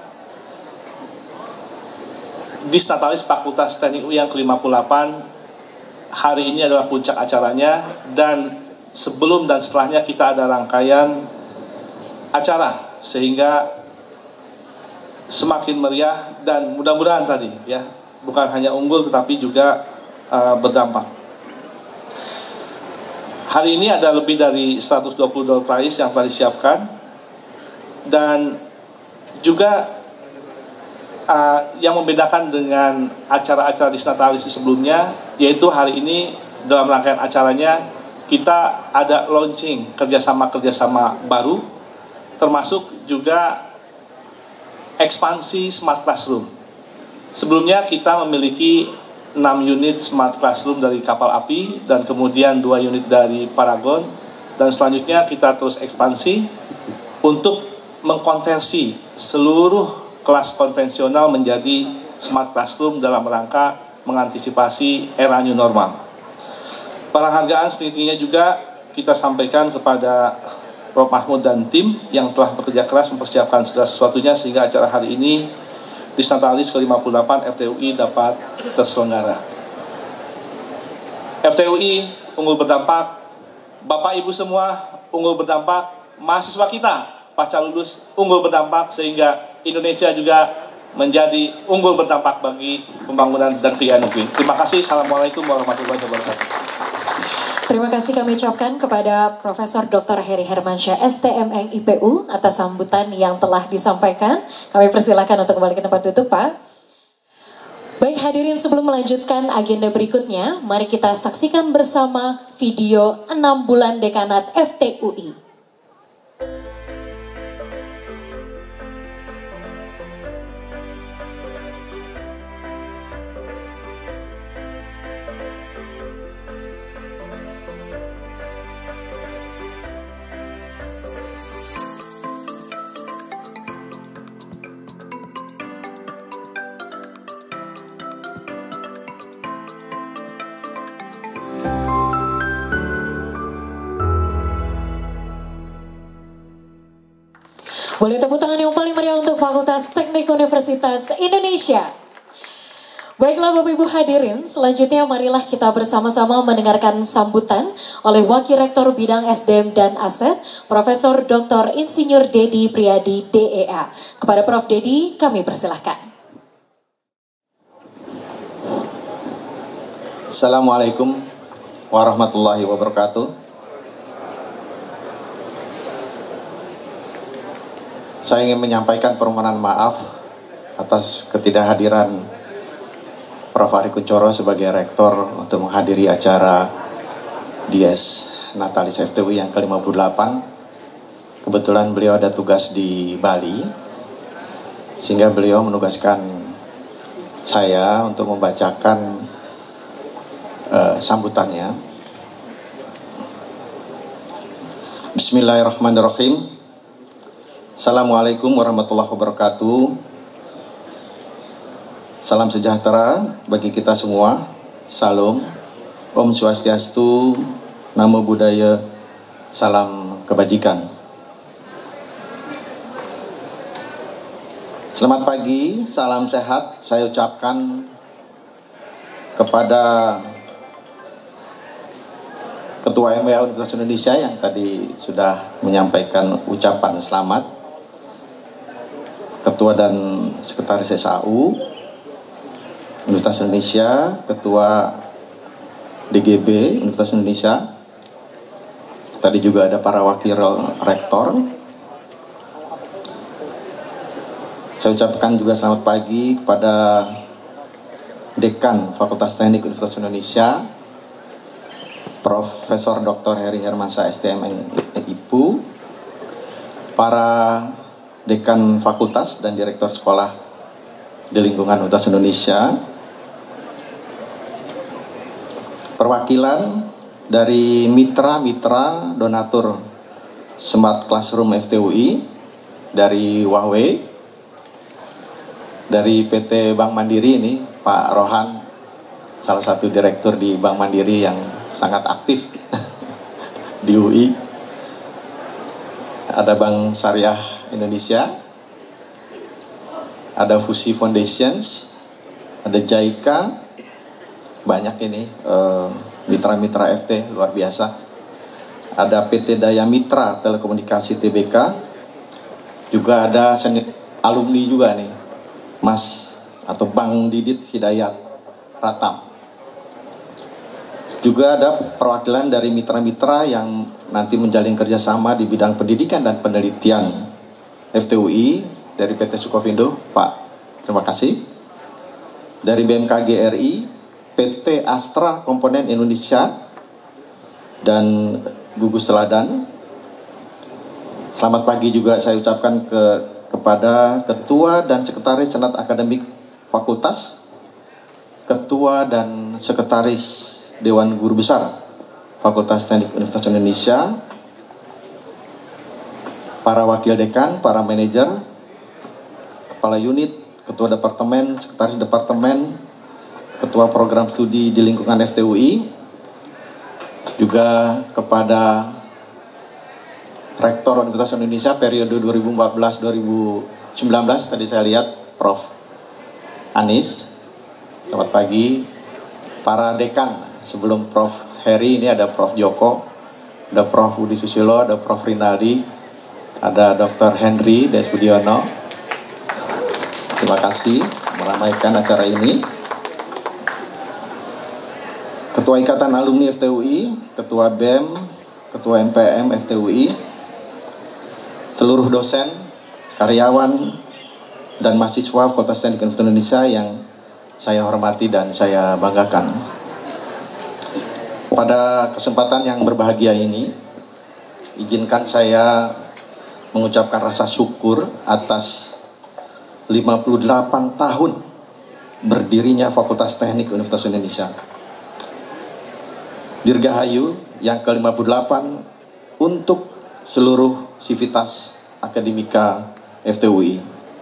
Disnatalis Fakultas Teknik U I yang ke lima puluh delapan hari ini adalah puncak acaranya, dan sebelum dan setelahnya kita ada rangkaian acara sehingga semakin meriah dan mudah-mudahan tadi ya, bukan hanya unggul tetapi juga uh, berdampak. Hari ini ada lebih dari seratus dua puluh door prize yang telah disiapkan, dan juga uh, yang membedakan dengan acara-acara Disnatalis sebelumnya, yaitu hari ini dalam rangkaian acaranya kita ada launching kerjasama-kerjasama baru, termasuk juga ekspansi Smart Classroom. Sebelumnya kita memiliki enam unit Smart Classroom dari kapal api, dan kemudian dua unit dari Paragon, dan selanjutnya kita terus ekspansi untuk mengkonversi seluruh kelas konvensional menjadi Smart Classroom dalam rangka mengantisipasi era new normal. Penghargaan setinggi-tingginya juga kita sampaikan kepada Prof Mahmud dan tim yang telah bekerja keras mempersiapkan segala sesuatunya sehingga acara hari ini Disnatalis ke lima puluh delapan F T U I dapat terselenggara. F T U I unggul berdampak, Bapak Ibu semua unggul berdampak, mahasiswa kita pasca lulus unggul berdampak, sehingga Indonesia juga menjadi unggul berdampak bagi pembangunan dan kekayaan negeri. Terima kasih. Assalamualaikum warahmatullahi wabarakatuh. Terima kasih kami ucapkan kepada Profesor Doktor Heri Hermansyah S T M Eng I P U atas sambutan yang telah disampaikan. Kami persilakan untuk kembali ke tempat duduk, Pak. Baik hadirin, sebelum melanjutkan agenda berikutnya, mari kita saksikan bersama video enam bulan Dekanat F T U I. Boleh tepuk tangan yang paling meriah untuk Fakultas Teknik Universitas Indonesia. Baiklah Bapak Ibu hadirin, selanjutnya marilah kita bersama-sama mendengarkan sambutan oleh Wakil Rektor Bidang S D M dan Aset, Profesor Doktor Insinyur Dedi Priyadi D E A. Kepada Prof Dedi, kami persilahkan. Assalamualaikum warahmatullahi wabarakatuh. Saya ingin menyampaikan permohonan maaf atas ketidakhadiran Prof Ari Kuncoro sebagai Rektor untuk menghadiri acara Dies Natalis F T U I yang ke lima puluh delapan. Kebetulan beliau ada tugas di Bali, sehingga beliau menugaskan saya untuk membacakan uh, sambutannya. Bismillahirrahmanirrahim. Assalamualaikum warahmatullahi wabarakatuh. Salam sejahtera bagi kita semua. Salam, Om Swastiastu, Namo Buddhaya, salam kebajikan. Selamat pagi, salam sehat saya ucapkan kepada Ketua M W A Universitas Indonesia yang tadi sudah menyampaikan ucapan selamat, Ketua dan Sekretaris S A U Universitas Indonesia, Ketua D G B Universitas Indonesia, tadi juga ada para wakil rektor. Saya ucapkan juga selamat pagi kepada Dekan Fakultas Teknik Universitas Indonesia, Profesor Doktor Heri Hermansyah S T M I P U, para Dekan Fakultas dan Direktur Sekolah di lingkungan Universitas Indonesia, perwakilan dari mitra-mitra donatur Smart Classroom F T U I dari Huawei, dari P T Bank Mandiri ini Pak Rohan, salah satu direktur di Bank Mandiri yang sangat aktif di U I. Ada Bank Syariah Indonesia, ada Fusi Foundations, ada JICA, banyak ini eh, mitra-mitra F T luar biasa. Ada P T Daya Mitra Telekomunikasi T B K, juga ada seni, alumni juga nih, Mas atau Bang Didit Hidayat Pratam. Juga ada perwakilan dari mitra-mitra yang nanti menjalin kerjasama di bidang pendidikan dan penelitian F T U I dari P T Sukovindo, Pak, terima kasih. Dari B M K G R I, P T Astra Komponen Indonesia, dan Gugus Teladan. Selamat pagi juga saya ucapkan ke kepada Ketua dan Sekretaris Senat Akademik Fakultas, Ketua dan Sekretaris Dewan Guru Besar Fakultas Teknik Universitas Indonesia, para wakil dekan, para manajer, kepala unit, ketua departemen, sekretaris departemen, ketua program studi di lingkungan F T U I, juga kepada Rektor Universitas Indonesia periode dua ribu empat belas dua ribu sembilan belas, tadi saya lihat Profesor Anis. Selamat pagi. Para dekan, sebelum Profesor Heri ini ada Profesor Joko, ada Profesor Budi Susilo, ada Profesor Rinaldi, ada Doktor Henry Desbudiono. Terima kasih meramaikan acara ini. Ketua Ikatan Alumni F T U I, Ketua B E M, Ketua M P M F T U I, seluruh dosen, karyawan, dan mahasiswa Fakultas Teknik Universitas Indonesia yang saya hormati dan saya banggakan. Pada kesempatan yang berbahagia ini, izinkan saya mengucapkan rasa syukur atas lima puluh delapan tahun berdirinya Fakultas Teknik Universitas Indonesia. Dirgahayu yang ke lima puluh delapan untuk seluruh sivitas akademika F T U I.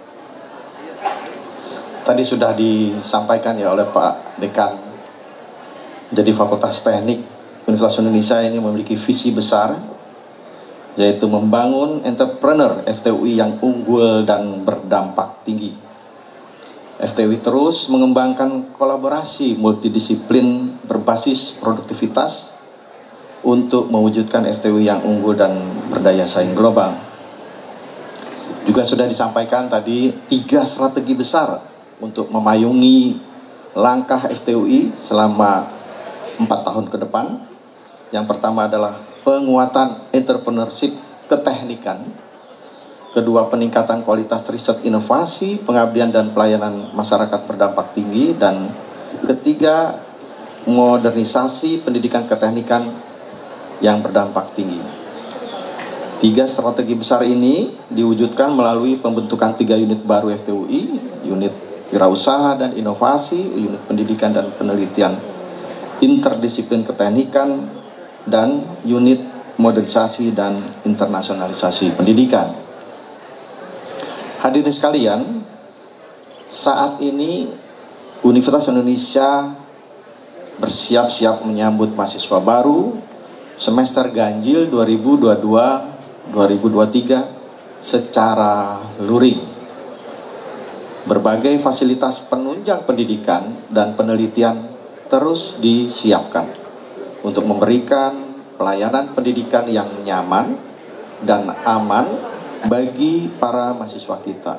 Tadi sudah disampaikan ya oleh Pak Dekan. Jadi Fakultas Teknik Universitas Indonesia ini memiliki visi besar, yaitu membangun entrepreneur F T U I yang unggul dan berdampak tinggi. F T U I terus mengembangkan kolaborasi multidisiplin berbasis produktivitas untuk mewujudkan F T U I yang unggul dan berdaya saing global. Juga sudah disampaikan tadi tiga strategi besar untuk memayungi langkah F T U I selama empat tahun ke depan. Yang pertama adalah penguatan entrepreneurship keteknikan, kedua peningkatan kualitas riset inovasi, pengabdian dan pelayanan masyarakat berdampak tinggi, dan ketiga modernisasi pendidikan keteknikan yang berdampak tinggi. Tiga strategi besar ini diwujudkan melalui pembentukan tiga unit baru F T U I, unit wirausaha dan inovasi, unit pendidikan dan penelitian interdisiplin keteknikan, dan unit modernisasi dan internasionalisasi pendidikan. Hadirin sekalian, saat ini Universitas Indonesia bersiap-siap menyambut mahasiswa baru semester ganjil dua ribu dua puluh dua dua ribu dua puluh tiga secara luring. Berbagai fasilitas penunjang pendidikan dan penelitian terus disiapkan untuk memberikan pelayanan pendidikan yang nyaman dan aman bagi para mahasiswa kita.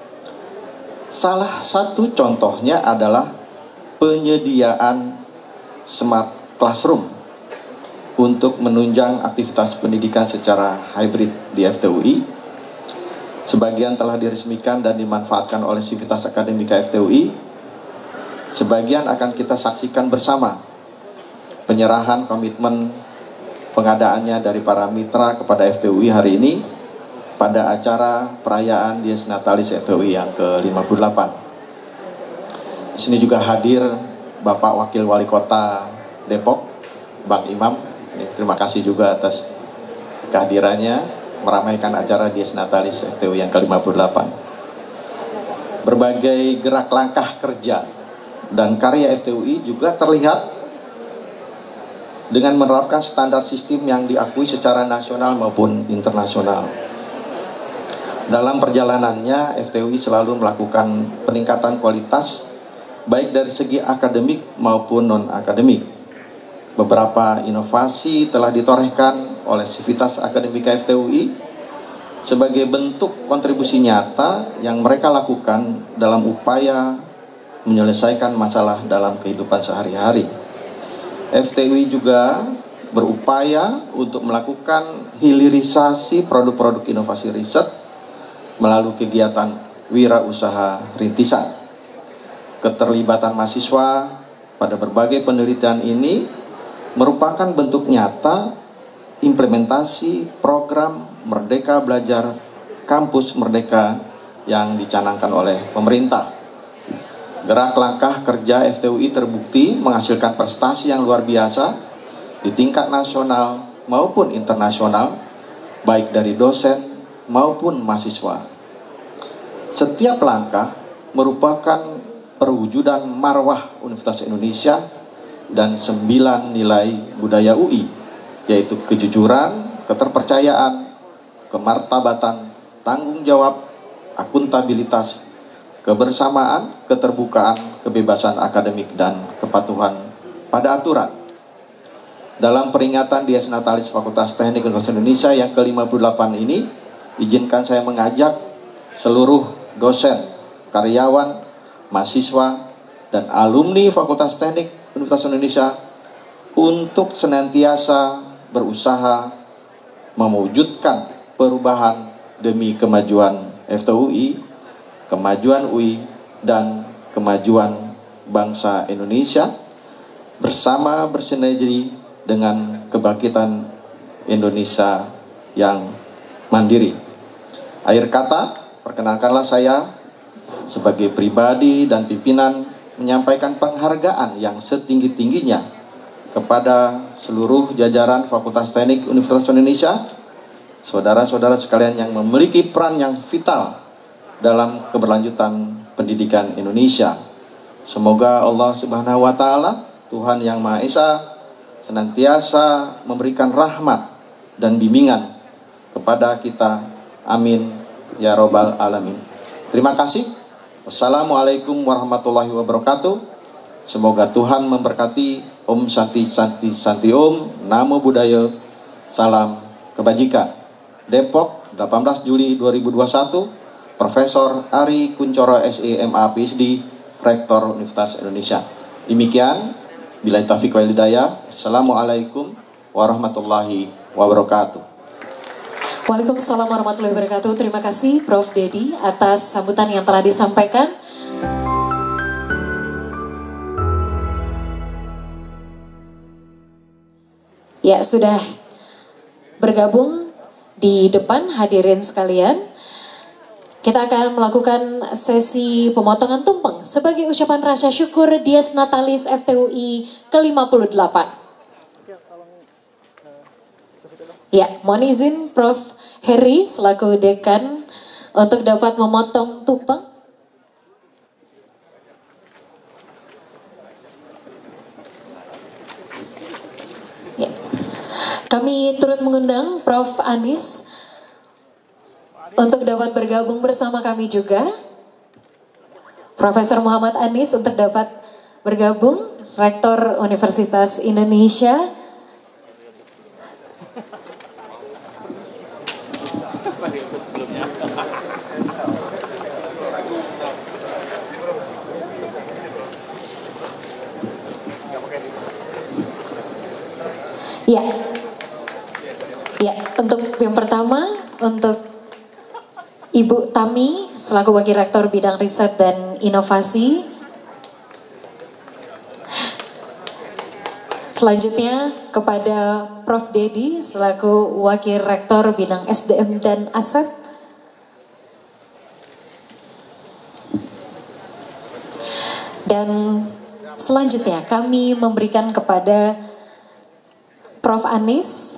Salah satu contohnya adalah penyediaan smart classroom untuk menunjang aktivitas pendidikan secara hybrid di F T U I. Sebagian telah diresmikan dan dimanfaatkan oleh Sivitas Akademika F T U I. Sebagian akan kita saksikan bersama penyerahan komitmen pengadaannya dari para mitra kepada F T U I hari ini pada acara perayaan Dies Natalis F T U I yang ke lima puluh delapan. Di sini juga hadir Bapak Wakil Wali Kota Depok, Bang Imam. Terima kasih juga atas kehadirannya meramaikan acara Dies Natalis F T U I yang ke lima puluh delapan. Berbagai gerak langkah kerja dan karya F T U I juga terlihat dengan menerapkan standar sistem yang diakui secara nasional maupun internasional. Dalam perjalanannya, F T U I selalu melakukan peningkatan kualitas baik dari segi akademik maupun non-akademik. Beberapa inovasi telah ditorehkan oleh Sivitas Akademika F T U I sebagai bentuk kontribusi nyata yang mereka lakukan dalam upaya menyelesaikan masalah dalam kehidupan sehari-hari. F T U I juga berupaya untuk melakukan hilirisasi produk-produk inovasi riset melalui kegiatan wirausaha rintisan. Keterlibatan mahasiswa pada berbagai penelitian ini merupakan bentuk nyata implementasi program Merdeka Belajar Kampus Merdeka yang dicanangkan oleh pemerintah. Gerak langkah kerja F T U I terbukti menghasilkan prestasi yang luar biasa di tingkat nasional maupun internasional, baik dari dosen maupun mahasiswa. Setiap langkah merupakan perwujudan marwah Universitas Indonesia dan sembilan nilai budaya U I, yaitu kejujuran, keterpercayaan, kemartabatan, tanggung jawab, akuntabilitas, kebersamaan, keterbukaan, kebebasan akademik, dan kepatuhan pada aturan. Dalam peringatan Dies Natalis Fakultas Teknik Universitas Indonesia yang ke lima puluh delapan ini, izinkan saya mengajak seluruh dosen, karyawan, mahasiswa, dan alumni Fakultas Teknik Universitas Indonesia untuk senantiasa berusaha mewujudkan perubahan demi kemajuan F T U I, kemajuan U I, dan kemajuan bangsa Indonesia bersama bersinergi dengan kebangkitan Indonesia yang mandiri. Akhir kata, perkenankanlah saya sebagai pribadi dan pimpinan menyampaikan penghargaan yang setinggi-tingginya kepada seluruh jajaran Fakultas Teknik Universitas Indonesia, saudara-saudara sekalian yang memiliki peran yang vital dalam keberlanjutan pendidikan Indonesia. Semoga Allah Subhanahu wa Ta'ala, Tuhan Yang Maha Esa, senantiasa memberikan rahmat dan bimbingan kepada kita. Amin ya robbal alamin. Terima kasih. Wassalamualaikum warahmatullahi wabarakatuh. Semoga Tuhan memberkati. Om Santi Santi Santi Om. Namo Buddhaya. Salam kebajikan. Depok, delapan belas Juli dua ribu dua puluh satu. Profesor Ari Kuncoro S E M A P H D, Rektor Universitas Indonesia. Demikian. Bila taufiq wal hidayah. Assalamualaikum warahmatullahi wabarakatuh. Waalaikumsalam warahmatullahi wabarakatuh. Terima kasih Prof Dedi atas sambutan yang telah disampaikan. Ya, sudah bergabung di depan hadirin sekalian. Kita akan melakukan sesi pemotongan tumpeng sebagai ucapan rasa syukur Dies Natalis F T U I ke lima puluh delapan. Ya, mohon izin Prof Heri selaku dekan untuk dapat memotong tumpeng. Ya. Kami turut mengundang Prof Anis untuk dapat bergabung bersama kami juga. Profesor Muhammad Anis untuk dapat bergabung, Rektor Universitas Indonesia. Ya, ya. Untuk yang pertama, untuk Ibu Tami selaku Wakil Rektor Bidang Riset dan Inovasi. Selanjutnya kepada Profesor Dedi selaku Wakil Rektor Bidang S D M dan Aset. Dan selanjutnya kami memberikan kepada Profesor Anis,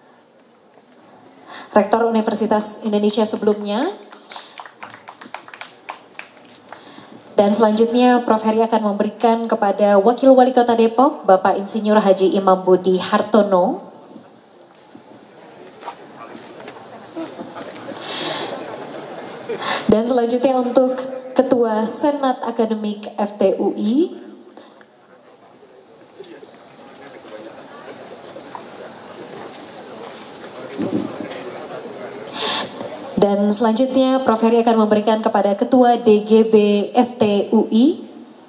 Rektor Universitas Indonesia sebelumnya. Dan selanjutnya Profesor Heri akan memberikan kepada Wakil Wali Kota Depok, Bapak Insinyur Haji Imam Budi Hartono. Dan selanjutnya untuk Ketua Senat Akademik F T U I, dan selanjutnya Profesor Heri akan memberikan kepada Ketua D G B F T U I.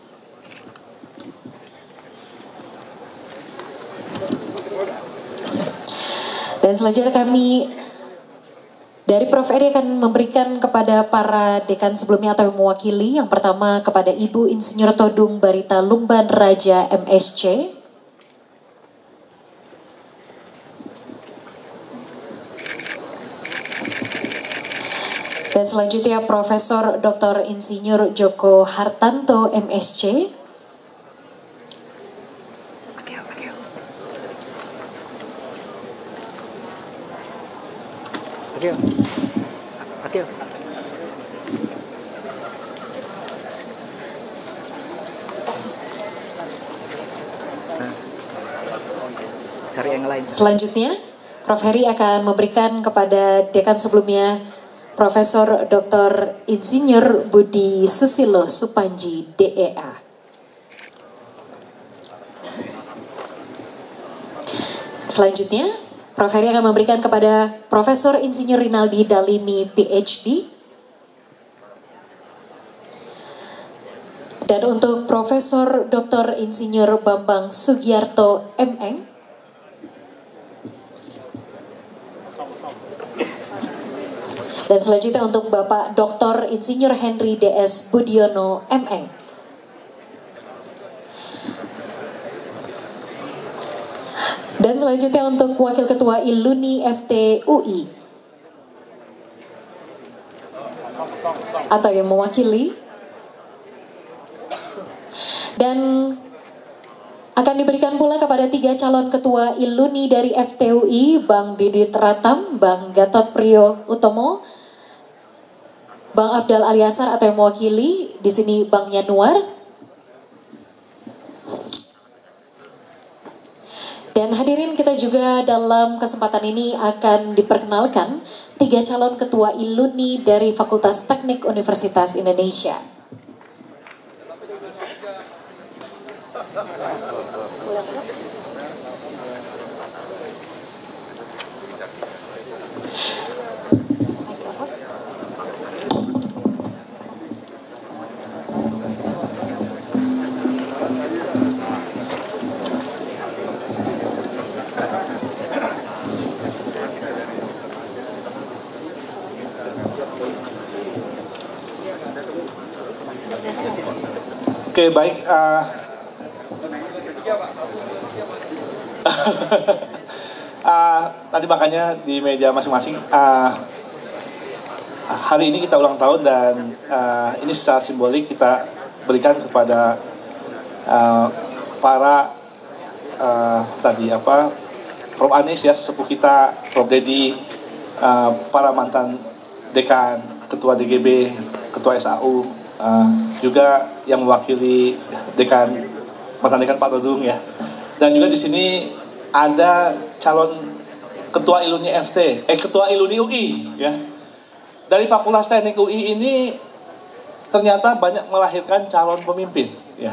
Dan selanjutnya kami dari Profesor Heri akan memberikan kepada para dekan sebelumnya atau yang mewakili. Yang pertama kepada Ibu Insinyur Todung Barita Lumban Raja M Sc. Dan selanjutnya Profesor Doktor Insinyur Joko Hartanto M Sc. Akil. Akil. Cari yang lain. Selanjutnya Profesor Heri akan memberikan kepada dekan sebelumnya Profesor Doktor Insinyur Budi Susilo Supanji D E A. Selanjutnya, Profesor Heri akan memberikan kepada Profesor Insinyur Rinaldi Dalimi P H D. Dan untuk Profesor Doktor Insinyur Bambang Sugiarto M Eng. Dan selanjutnya untuk Bapak Doktor Insinyur Henry D S Budiono M Eng. Dan selanjutnya untuk Wakil Ketua Iluni F T U I atau yang mewakili. Dan akan diberikan pula kepada tiga calon ketua Iluni dari F T U I, Bang Didit Ratam, Bang Gatot Priyo Utomo, Bang Afdal Aliasar atau yang mewakili, di sini Bang Yanuar. Dan hadirin, kita juga dalam kesempatan ini akan diperkenalkan tiga calon ketua Iluni dari Fakultas Teknik Universitas Indonesia. Oke, baik. Uh, uh, tadi makanya di meja masing-masing. Uh, hari ini kita ulang tahun dan uh, ini secara simbolik kita berikan kepada uh, para uh, tadi apa Prof Anis ya, sesepuh kita, Prof Dedi, uh, para mantan dekan, ketua D G B, ketua S A U. Uh, juga yang mewakili dekan mantan dekan Pak Todung ya, dan juga di sini ada calon ketua Iluni F T, eh ketua Iluni U I ya. Dari Fakultas Teknik U I ini ternyata banyak melahirkan calon pemimpin ya.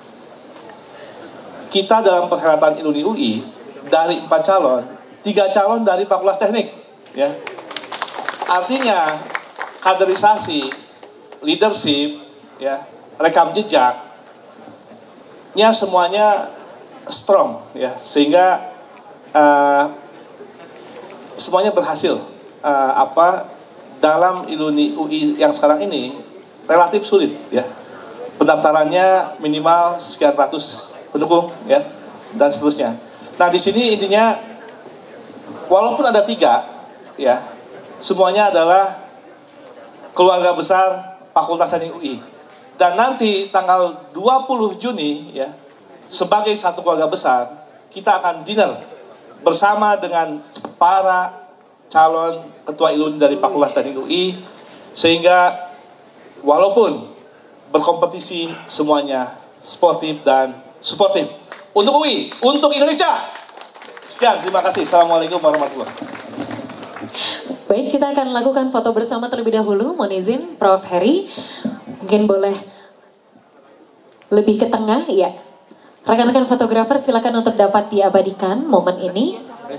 Kita dalam perhelatan Iluni U I dari empat calon, tiga calon dari Fakultas Teknik ya. Artinya kaderisasi, leadership, ya, rekam jejaknya semuanya strong, ya, sehingga uh, semuanya berhasil uh, apa dalam Iluni U I yang sekarang ini relatif sulit ya. Pendaftarannya minimal sekian ratus pendukung ya dan seterusnya. Nah di sini intinya walaupun ada tiga ya, semuanya adalah keluarga besar Fakultas Teknik U I. Dan nanti tanggal dua puluh Juni ya, sebagai satu keluarga besar, kita akan dinner bersama dengan para calon ketua iluni dari Fakultas Teknik U I, sehingga walaupun berkompetisi semuanya sportif dan suportif untuk U I, untuk Indonesia. Sekian, terima kasih. Assalamualaikum warahmatullahi wabarakatuh. Baik, kita akan lakukan foto bersama terlebih dahulu. Mohon izin, Prof Heri, mungkin boleh lebih ke tengah, ya. Rekan-rekan fotografer silakan untuk dapat diabadikan momen ini.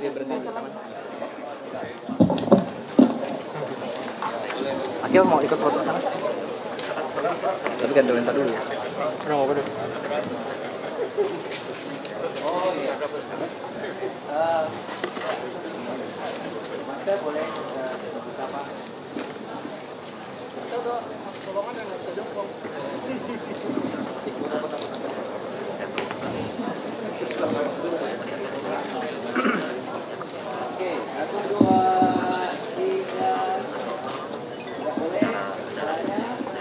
Akil mau ikut foto sana? Tapi ganti lensa dulu ya. Kenapa apa dulu? Oh iya. Uh, Mas boleh berapa? Kita udah tolongan yang nggak bisa jongkok. Oke, satu dua tiga. Boleh? Caranya.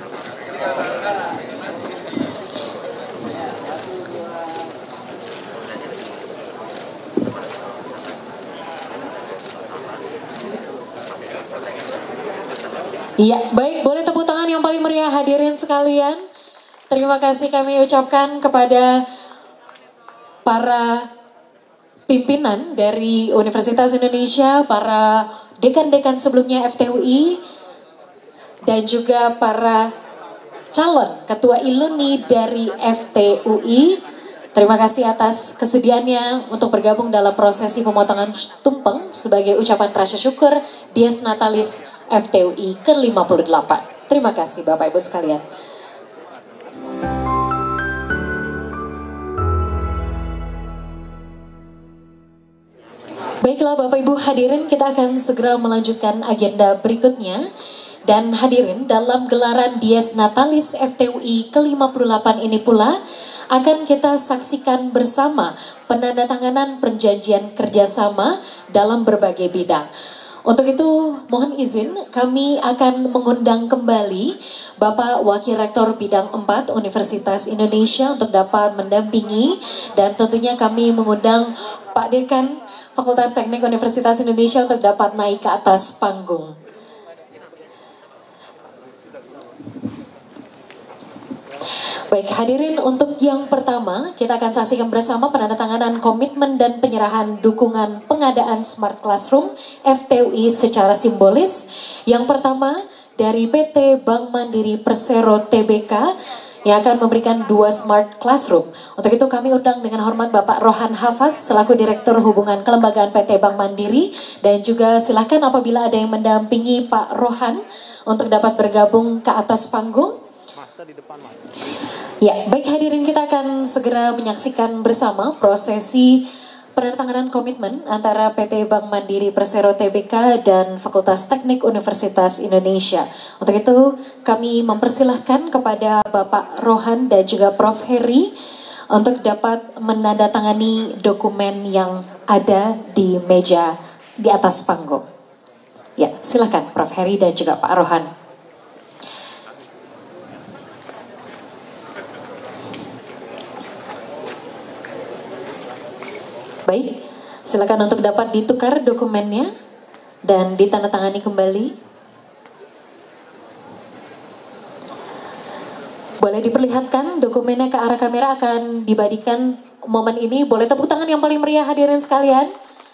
Iya, baik, boleh tepuk tangan yang paling meriah hadirin sekalian. Terima kasih kami ucapkan kepada para pimpinan dari Universitas Indonesia, para dekan-dekan sebelumnya F T U I, dan juga para calon ketua iluni dari F T U I. Terima kasih atas kesediaannya untuk bergabung dalam prosesi pemotongan tumpeng sebagai ucapan rasa syukur Dies Natalis F T U I ke lima puluh delapan. Terima kasih Bapak Ibu sekalian. Baiklah Bapak Ibu hadirin, kita akan segera melanjutkan agenda berikutnya. Dan hadirin, dalam gelaran Dies Natalis F T U I ke lima puluh delapan ini pula akan kita saksikan bersama penandatanganan perjanjian kerjasama dalam berbagai bidang. Untuk itu mohon izin kami akan mengundang kembali Bapak Wakil Rektor Bidang empat Universitas Indonesia untuk dapat mendampingi, dan tentunya kami mengundang Pak Dekan Fakultas Teknik Universitas Indonesia untuk dapat naik ke atas panggung. Baik, hadirin, untuk yang pertama kita akan saksikan bersama penandatanganan komitmen dan penyerahan dukungan pengadaan Smart Classroom F T U I secara simbolis. Yang pertama dari P T Bank Mandiri Persero T B K yang akan memberikan dua Smart Classroom. Untuk itu kami undang dengan hormat Bapak Rohan Hafaz selaku Direktur Hubungan Kelembagaan P T Bank Mandiri, dan juga silakan apabila ada yang mendampingi Pak Rohan untuk dapat bergabung ke atas panggung. Ya, baik hadirin, kita akan segera menyaksikan bersama prosesi penandatanganan komitmen antara P T Bank Mandiri Persero T B K dan Fakultas Teknik Universitas Indonesia. Untuk itu kami mempersilahkan kepada Bapak Rohan dan juga Prof Heri untuk dapat menandatangani dokumen yang ada di meja di atas panggung. Ya, silakan Prof Heri dan juga Pak Rohan. Baik, silakan untuk dapat ditukar dokumennya dan ditandatangani kembali. Boleh diperlihatkan dokumennya ke arah kamera, akan dibadikan momen ini. Boleh tepuk tangan yang paling meriah hadirin sekalian.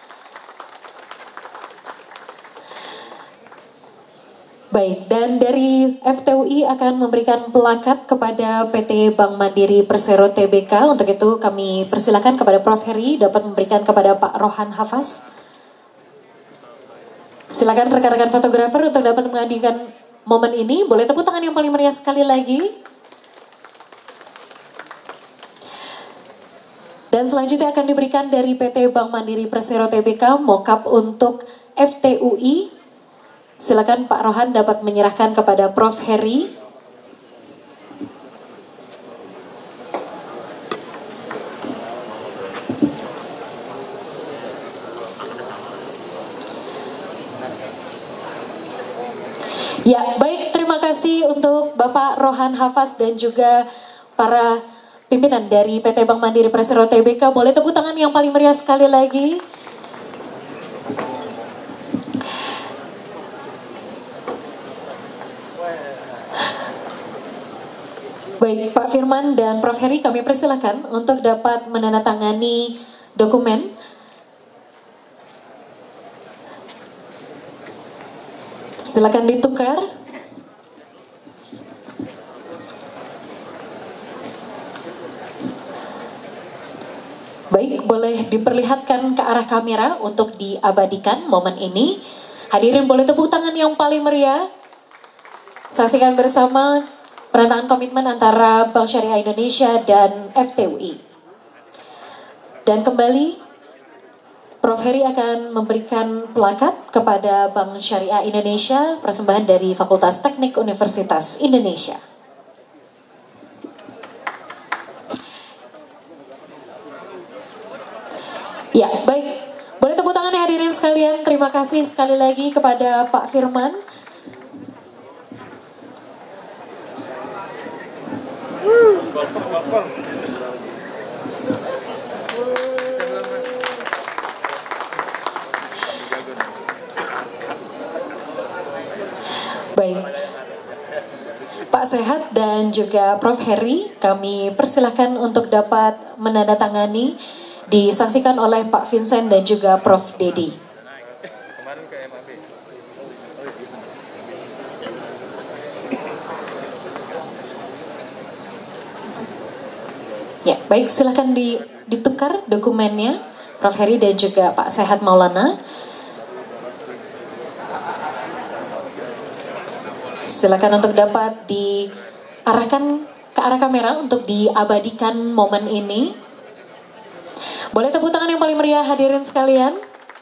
Baik, dan dari F T U I akan memberikan pelakat kepada P T Bank Mandiri Persero T B K. Untuk itu kami persilakan kepada Prof Heri dapat memberikan kepada Pak Rohan Hafaz. Silakan rekan-rekan fotografer untuk dapat menghadirkan momen ini. Boleh tepuk tangan yang paling meriah sekali lagi. Dan Dan selanjutnya akan diberikan dari P T Bank Mandiri Persero T B K mockup untuk F T U I. Silakan Pak Rohan dapat menyerahkan kepada Prof Heri. Ya, baik, terima kasih untuk Bapak Rohan Hafaz dan juga para pimpinan dari P T Bank Mandiri Persero T B K. Boleh tepuk tangan yang paling meriah sekali lagi. Baik, Pak Firman dan Prof Heri, kami persilakan untuk dapat menandatangani dokumen. Silakan ditukar. Baik, boleh diperlihatkan ke arah kamera untuk diabadikan momen ini. Hadirin boleh tepuk tangan yang paling meriah. Saksikan bersama perantangan komitmen antara Bank Syariah Indonesia dan F T U I. Dan kembali Prof Heri akan memberikan plakat kepada Bank Syariah Indonesia, persembahan dari Fakultas Teknik Universitas Indonesia. Ya, baik. Boleh tepuk tangan ya hadirin sekalian. Terima kasih sekali lagi kepada Pak Firman. Baik, Pak Sehat dan juga Prof Heri, kami persilahkan untuk dapat menandatangani, disaksikan oleh Pak Vincent dan juga Prof Dedi. Ya, baik, silakan di, ditukar dokumennya, Prof Heri dan juga Pak Sehat Maulana. Silakan untuk dapat diarahkan ke arah kamera untuk diabadikan momen ini. Boleh tepuk tangan yang paling meriah hadirin sekalian.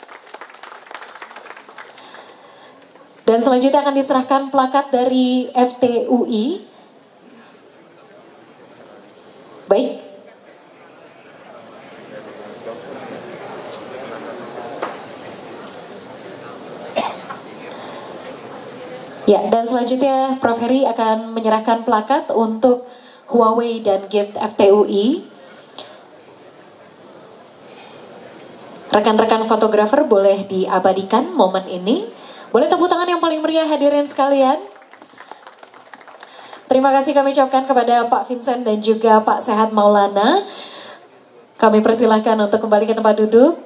Dan selanjutnya akan diserahkan plakat dari F T U I. Baik. Ya, dan selanjutnya Prof Heri akan menyerahkan plakat untuk Huawei dan Gift F T U I. Rekan-rekan fotografer boleh diabadikan momen ini. Boleh tepuk tangan yang paling meriah hadirin sekalian. Terima kasih kami ucapkan kepada Pak Vincent dan juga Pak Sehat Maulana. Kami persilahkan untuk kembali ke tempat duduk.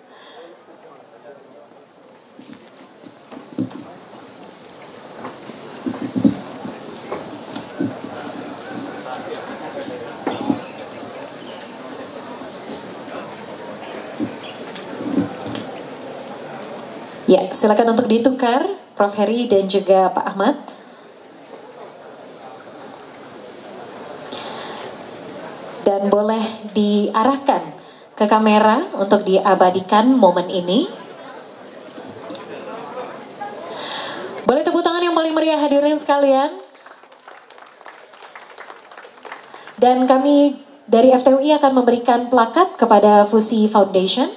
Ya, silakan untuk ditukar, Prof Heri dan juga Pak Ahmad. Dan boleh diarahkan ke kamera untuk diabadikan momen ini. Boleh tepuk tangan yang paling meriah hadirin sekalian. Dan kami dari F T U I akan memberikan plakat kepada Fusi Foundation.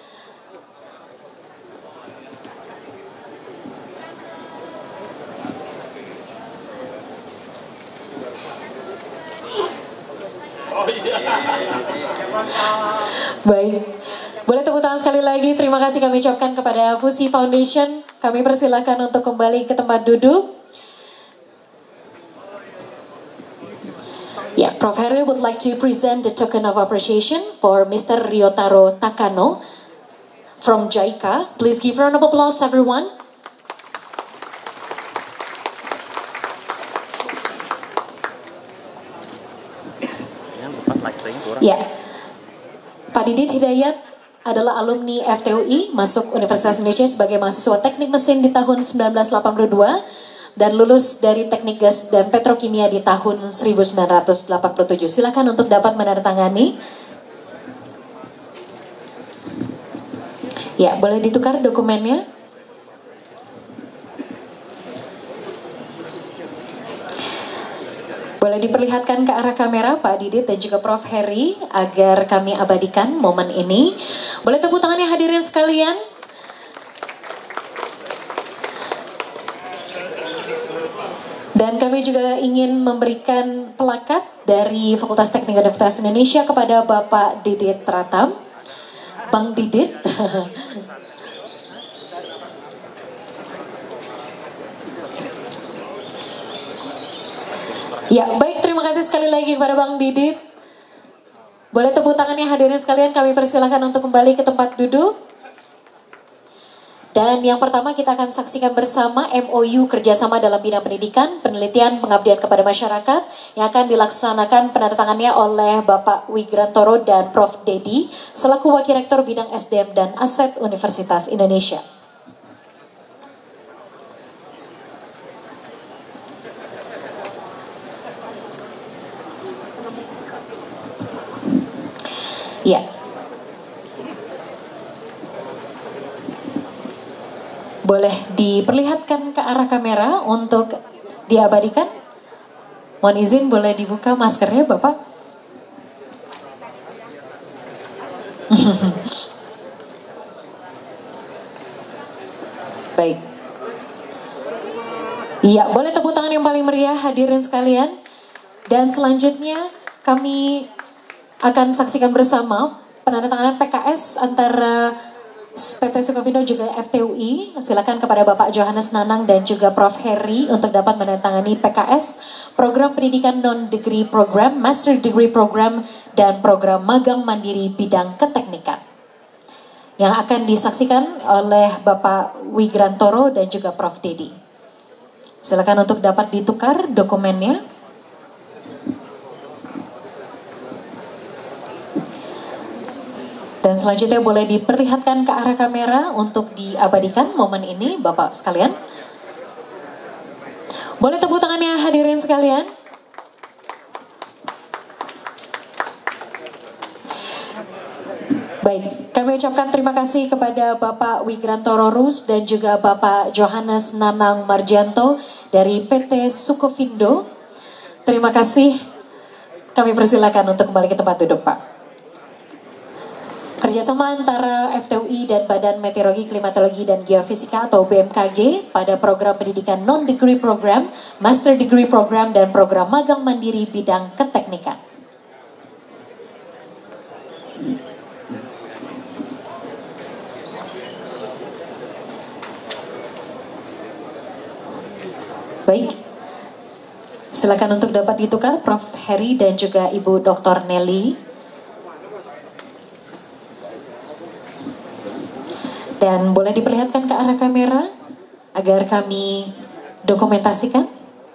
Baik, boleh tepuk tangan sekali lagi. Terima kasih kami ucapkan kepada Fusi Foundation. Kami persilahkan untuk kembali ke tempat duduk. Ya, yeah, Prof Heri would like to present the token of appreciation for Mister Ryotaro Takano from JICA. Please give a round of applause, everyone. Ya. Yeah. Pak Didit Hidayat adalah alumni F T U I, masuk Universitas Indonesia sebagai mahasiswa teknik mesin di tahun sembilan belas delapan puluh dua dan lulus dari teknik gas dan petrokimia di tahun seribu sembilan ratus delapan puluh tujuh. Silakan untuk dapat menandatangani. Ya, boleh ditukar dokumennya. Boleh diperlihatkan ke arah kamera Pak Didit dan juga Prof Heri agar kami abadikan momen ini. Boleh tepuk tangannya hadirin sekalian. Dan kami juga ingin memberikan plakat dari Fakultas Teknik Universitas Indonesia kepada Bapak Didit Tratam. Bang Didit. Ya, baik, terima kasih sekali lagi kepada Bang Didit. Boleh tepuk tangannya hadirin sekalian, kami persilahkan untuk kembali ke tempat duduk. Dan yang pertama kita akan saksikan bersama M O U kerjasama dalam bidang pendidikan, penelitian, pengabdian kepada masyarakat yang akan dilaksanakan penandatangannya oleh Bapak Wigrantoro dan Prof Dedi selaku Wakil Rektor Bidang S D M dan Aset Universitas Indonesia. Ya. Boleh diperlihatkan ke arah kamera untuk diabadikan. Mohon izin boleh dibuka maskernya Bapak. Baik. Iya, boleh tepuk tangan yang paling meriah hadirin sekalian. Dan selanjutnya kami akan saksikan bersama penandatanganan P K S antara P T Sukovindo juga F T U I. Silakan kepada Bapak Johannes Nanang dan juga Prof Heri untuk dapat menandatangani P K S Program Pendidikan Non-Degree Program, Master Degree Program, dan Program Magang Mandiri Bidang Keteknikan yang akan disaksikan oleh Bapak Wigrantoro dan juga Prof Dedi. Silakan untuk dapat ditukar dokumennya. Dan selanjutnya boleh diperlihatkan ke arah kamera untuk diabadikan momen ini Bapak sekalian. Boleh tepuk tangannya hadirin sekalian. Baik, kami ucapkan terima kasih kepada Bapak Wigrantoro Rus dan juga Bapak Johannes Nanang Marjanto dari P T Sukovindo. Terima kasih. Kami persilakan untuk kembali ke tempat duduk Pak. Kerjasama antara F T U I dan Badan Meteorologi, Klimatologi, dan Geofisika atau B M K G pada program pendidikan non-degree program, master degree program, dan program magang mandiri bidang keteknikan. Baik, silakan untuk dapat ditukar Prof Heri dan juga Ibu Doktor Nelly. Dan boleh diperlihatkan ke arah kamera agar kami dokumentasikan.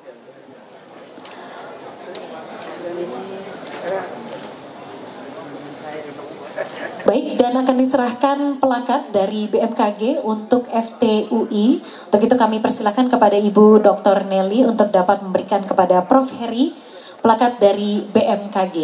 Baik, dan akan diserahkan plakat dari B M K G untuk F T U I. Untuk itu kami persilakan kepada Ibu Doktor Nelly untuk dapat memberikan kepada Prof Heri plakat dari B M K G.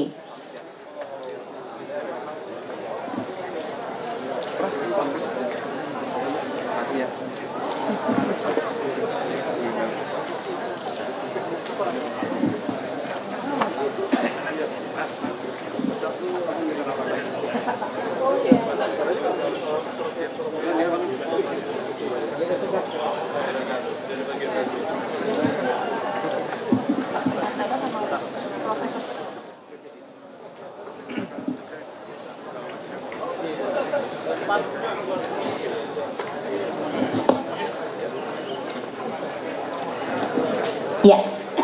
Ya.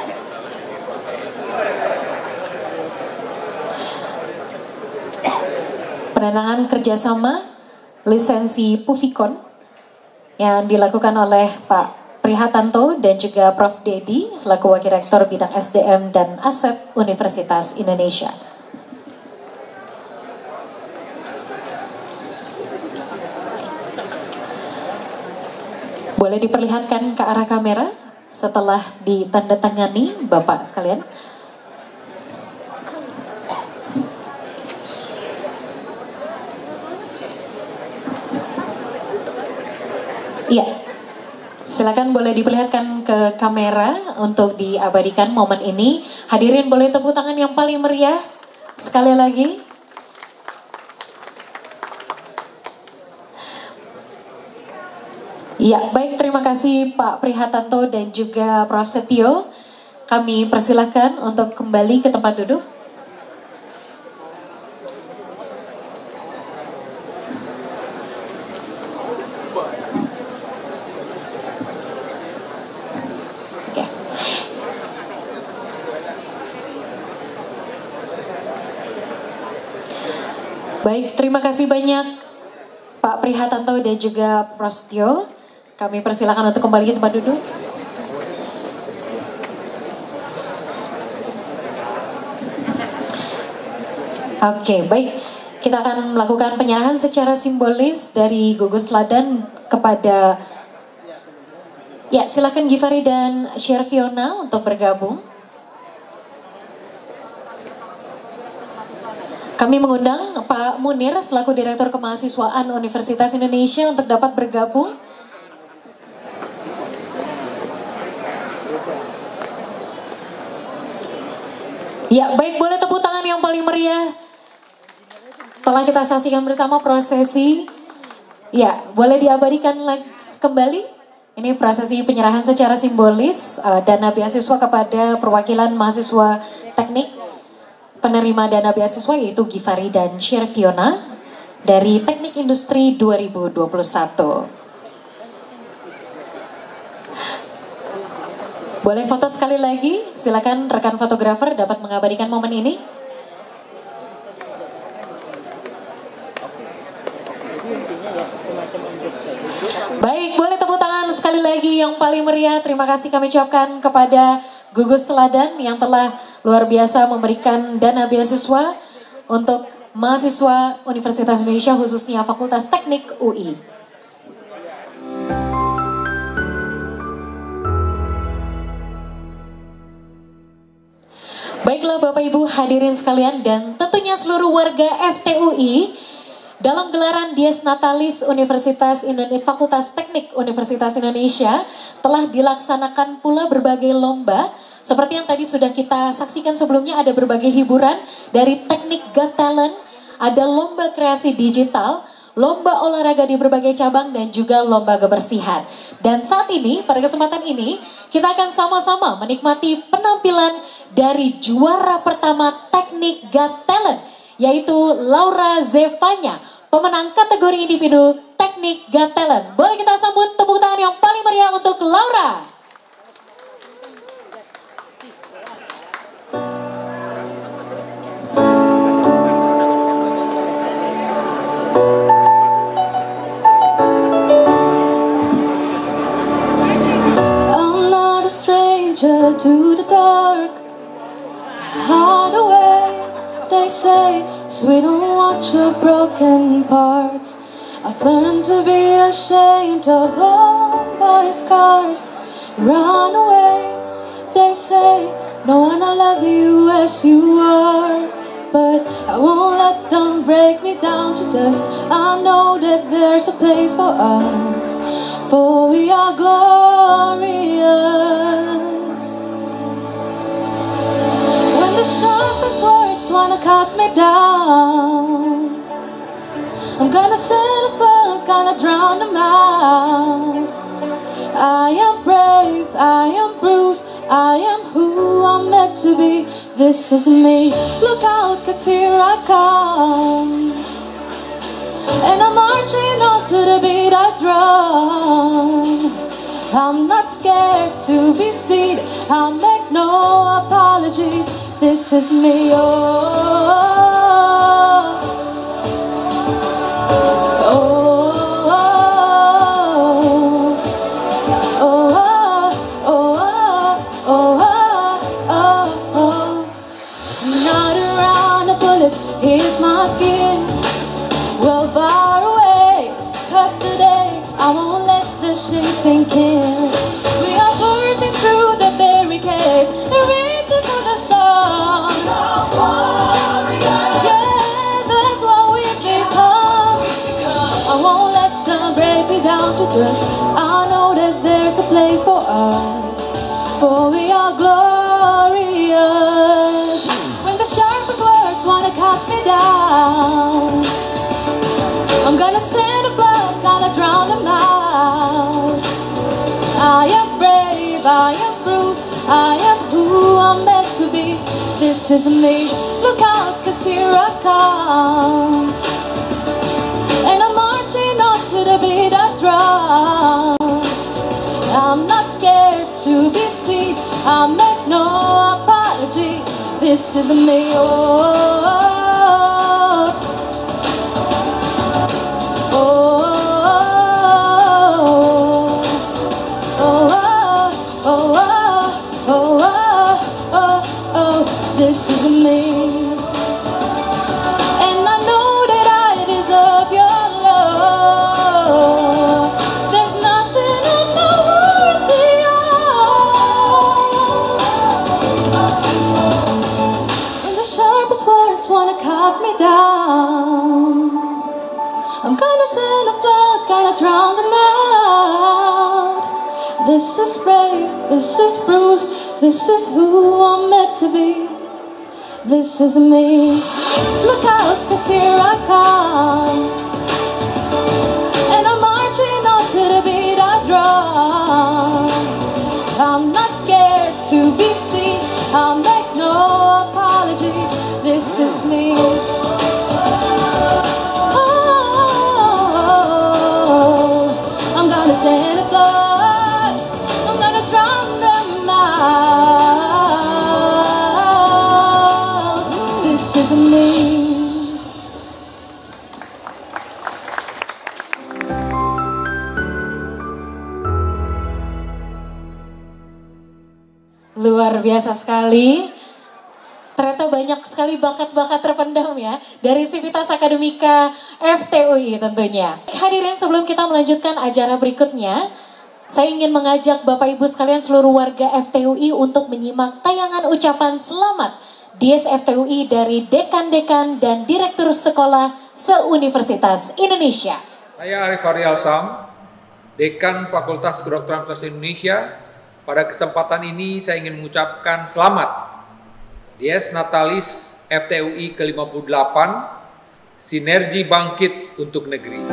Penandatanganan kerjasama lisensi Pufikon yang dilakukan oleh Pak Prihatanto dan juga Prof Dedi selaku Wakil Rektor Bidang S D M dan Aset Universitas Indonesia. Boleh diperlihatkan ke arah kamera setelah ditandatangani Bapak sekalian. Silakan boleh diperlihatkan ke kamera untuk diabadikan momen ini. Hadirin boleh tepuk tangan yang paling meriah sekali lagi. Ya, baik, terima kasih Pak Prihatanto dan juga Prof Setio. Kami persilahkan untuk kembali ke tempat duduk. Baik, terima kasih banyak Pak Prihatanto dan juga Prof Setio. Kami persilakan untuk kembali ke tempat duduk. Oke, baik. Kita akan melakukan penyerahan secara simbolis dari gugus teladan kepada... Ya, silakan Givari dan Sherfiona untuk bergabung. Kami mengundang Pak Munir selaku Direktur Kemahasiswaan Universitas Indonesia untuk dapat bergabung. Ya, baik, boleh tepuk tangan yang paling meriah. Telah kita saksikan bersama prosesi. Ya, boleh diabadikan lagi kembali. Ini prosesi penyerahan secara simbolis uh, dana beasiswa kepada perwakilan mahasiswa teknik penerima dana beasiswa yaitu Givari dan Sherfiona dari Teknik Industri dua ribu dua puluh satu. Boleh foto sekali lagi? Silakan rekan fotografer dapat mengabadikan momen ini. Baik, boleh tepuk tangan sekali lagi yang paling meriah. Terima kasih kami ucapkan kepada gugus teladan yang telah luar biasa memberikan dana beasiswa untuk mahasiswa Universitas Indonesia khususnya Fakultas Teknik U I. Baiklah Bapak Ibu hadirin sekalian dan tentunya seluruh warga F T U I, dalam gelaran Dies Natalis Universitas Indonesia, Fakultas Teknik Universitas Indonesia telah dilaksanakan pula berbagai lomba. Seperti yang tadi sudah kita saksikan sebelumnya, ada berbagai hiburan dari Teknik Got Talent, ada lomba kreasi digital, lomba olahraga di berbagai cabang, dan juga lomba kebersihan. Dan saat ini, pada kesempatan ini, kita akan sama-sama menikmati penampilan dari juara pertama Teknik Got Talent, yaitu Laura Zevanya, pemenang kategori individu Teknik Got Talent. Boleh kita sambut tepuk tangan yang paling meriah untuk Laura. To the dark, hide away, they say, so we don't watch your broken parts. I've learned to be ashamed of all my scars. Run away, they say, no one I love you as you are. But I won't let them break me down to dust. I know that there's a place for us, for we are glorious. The sharpest words wanna cut me down. I'm gonna set a flood, gonna drown them out. I am brave, I am bruised, I am who I'm meant to be. This is me, look out, cause here I come. And I'm marching on to the beat I drum. I'm not scared to be seen, I'll make no apologies. This is me, oh, oh, oh, oh, oh, oh, oh, oh. Not around a bullet, here's my skin. Well, far away, cause today I won't let the shit sink in. We are burning through the barricades and reaching for the sun. Yeah, that's what we've become. I won't let them break me down to dust. I know that there's a place for we are glorious. When the sharpest words wanna cut me down, I'm gonna send a flood, gonna drown them out. I am brave, I am bruised, I am who I'm meant to be. This is me, look out, cause here I come. And I'm marching on to the beat of drum. I'm not scared to be seen, I make no apologies. This is me, oh, oh, oh, oh, oh, oh, oh, oh, this is me. And I know that I deserve your love. There's nothing I'm not worthy of. When the sharpest words wanna cut me down, I'm gonna send a flood, gonna drown them out. This is brave, this is bruised, this is who I'm meant to be. This is me. Look out, cause here I come. And I'm marching on to the beat of drum. I'm not scared to be seen, I'll make no apologies. This is me. Oh, I'm gonna stand a flood, I'm gonna drown them out. This is me. Luar biasa sekali. Ternyata banyak sekali bakat-bakat terpendam ya dari Sivitas Akademika F T U I tentunya. Hadirin, sebelum kita melanjutkan acara berikutnya, saya ingin mengajak Bapak Ibu sekalian seluruh warga F T U I untuk menyimak tayangan ucapan selamat D S F T U I dari dekan-dekan dan direktur sekolah se-Universitas Indonesia. Saya Arif Aryalsam, Dekan Fakultas Kedokteran Universitas Indonesia. Pada kesempatan ini saya ingin mengucapkan selamat Dies Natalis F T U I ke lima puluh delapan, Sinergi Bangkit untuk Negeri.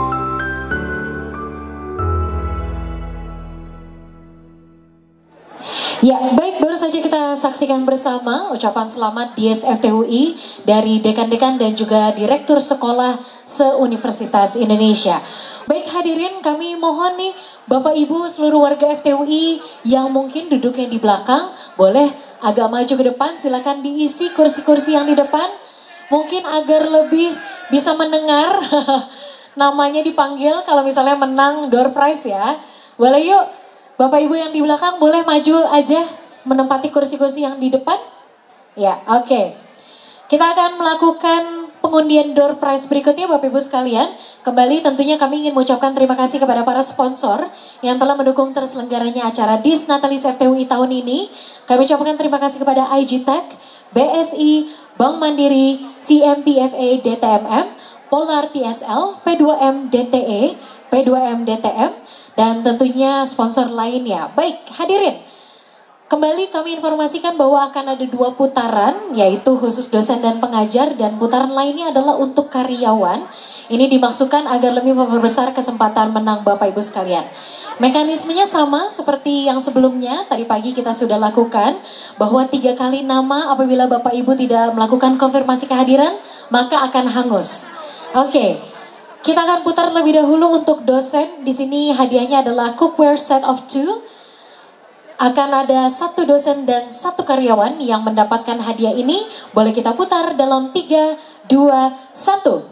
Ya, baik, baru saja kita saksikan bersama ucapan selamat Dies F T U I dari dekan-dekan dan juga direktur sekolah se-Universitas Indonesia. Baik hadirin, kami mohon nih Bapak Ibu seluruh warga F T U I yang mungkin duduknya di belakang, boleh agak maju ke depan, silakan diisi kursi-kursi yang di depan. Mungkin agar lebih bisa mendengar namanya dipanggil kalau misalnya menang door prize ya. Boleh yuk, Bapak Ibu yang di belakang boleh maju aja menempati kursi-kursi yang di depan. Ya, oke. Okay. Kita akan melakukan pengundian door prize berikutnya Bapak Ibu sekalian. Kembali tentunya kami ingin mengucapkan terima kasih kepada para sponsor yang telah mendukung terselenggaranya acara Dies Natalis F T U I tahun ini. Kami ucapkan terima kasih kepada I G Tech, B S I, Bank Mandiri, C M P F A D T M M, Polar T S L, P dua M D T E, P dua M D T M, dan tentunya sponsor lainnya. Baik, hadirin. Kembali kami informasikan bahwa akan ada dua putaran, yaitu khusus dosen dan pengajar, dan putaran lainnya adalah untuk karyawan. Ini dimaksudkan agar lebih memperbesar kesempatan menang Bapak Ibu sekalian. Mekanismenya sama seperti yang sebelumnya, tadi pagi kita sudah lakukan, bahwa tiga kali nama apabila Bapak Ibu tidak melakukan konfirmasi kehadiran, maka akan hangus. Oke, kita akan putar lebih dahulu untuk dosen. Di sini hadiahnya adalah cookware set of two. Akan ada satu dosen dan satu karyawan yang mendapatkan hadiah ini. Boleh kita putar dalam tiga, dua, satu.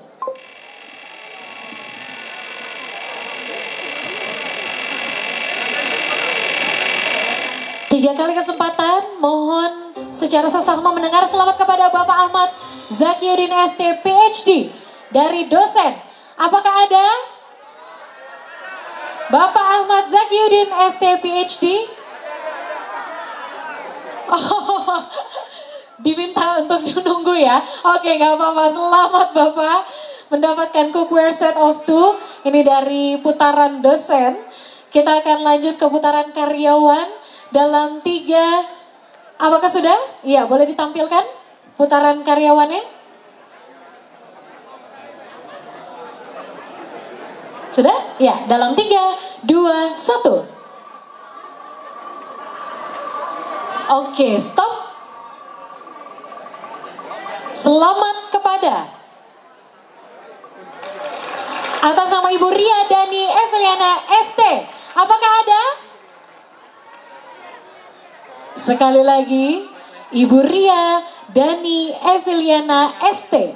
Tiga kali kesempatan, mohon secara sesama mendengar selamat kepada Bapak Ahmad Zakiuddin S T P H D dari dosen. Apakah ada? Bapak Ahmad Zakiuddin S T P H D? Oh, diminta untuk menunggu ya. Oke, nggak apa-apa. Selamat Bapak mendapatkan cookware set of two. Ini dari putaran dosen. Kita akan lanjut ke putaran karyawan. dalam tiga, apakah sudah? Iya, boleh ditampilkan putaran karyawannya? Sudah? Ya, dalam tiga, dua, satu. Oke, stop. Selamat kepada atas nama Ibu Ria Dani Eveliana S T. Apakah ada? Sekali lagi, Ibu Ria Dani Eveliana S T.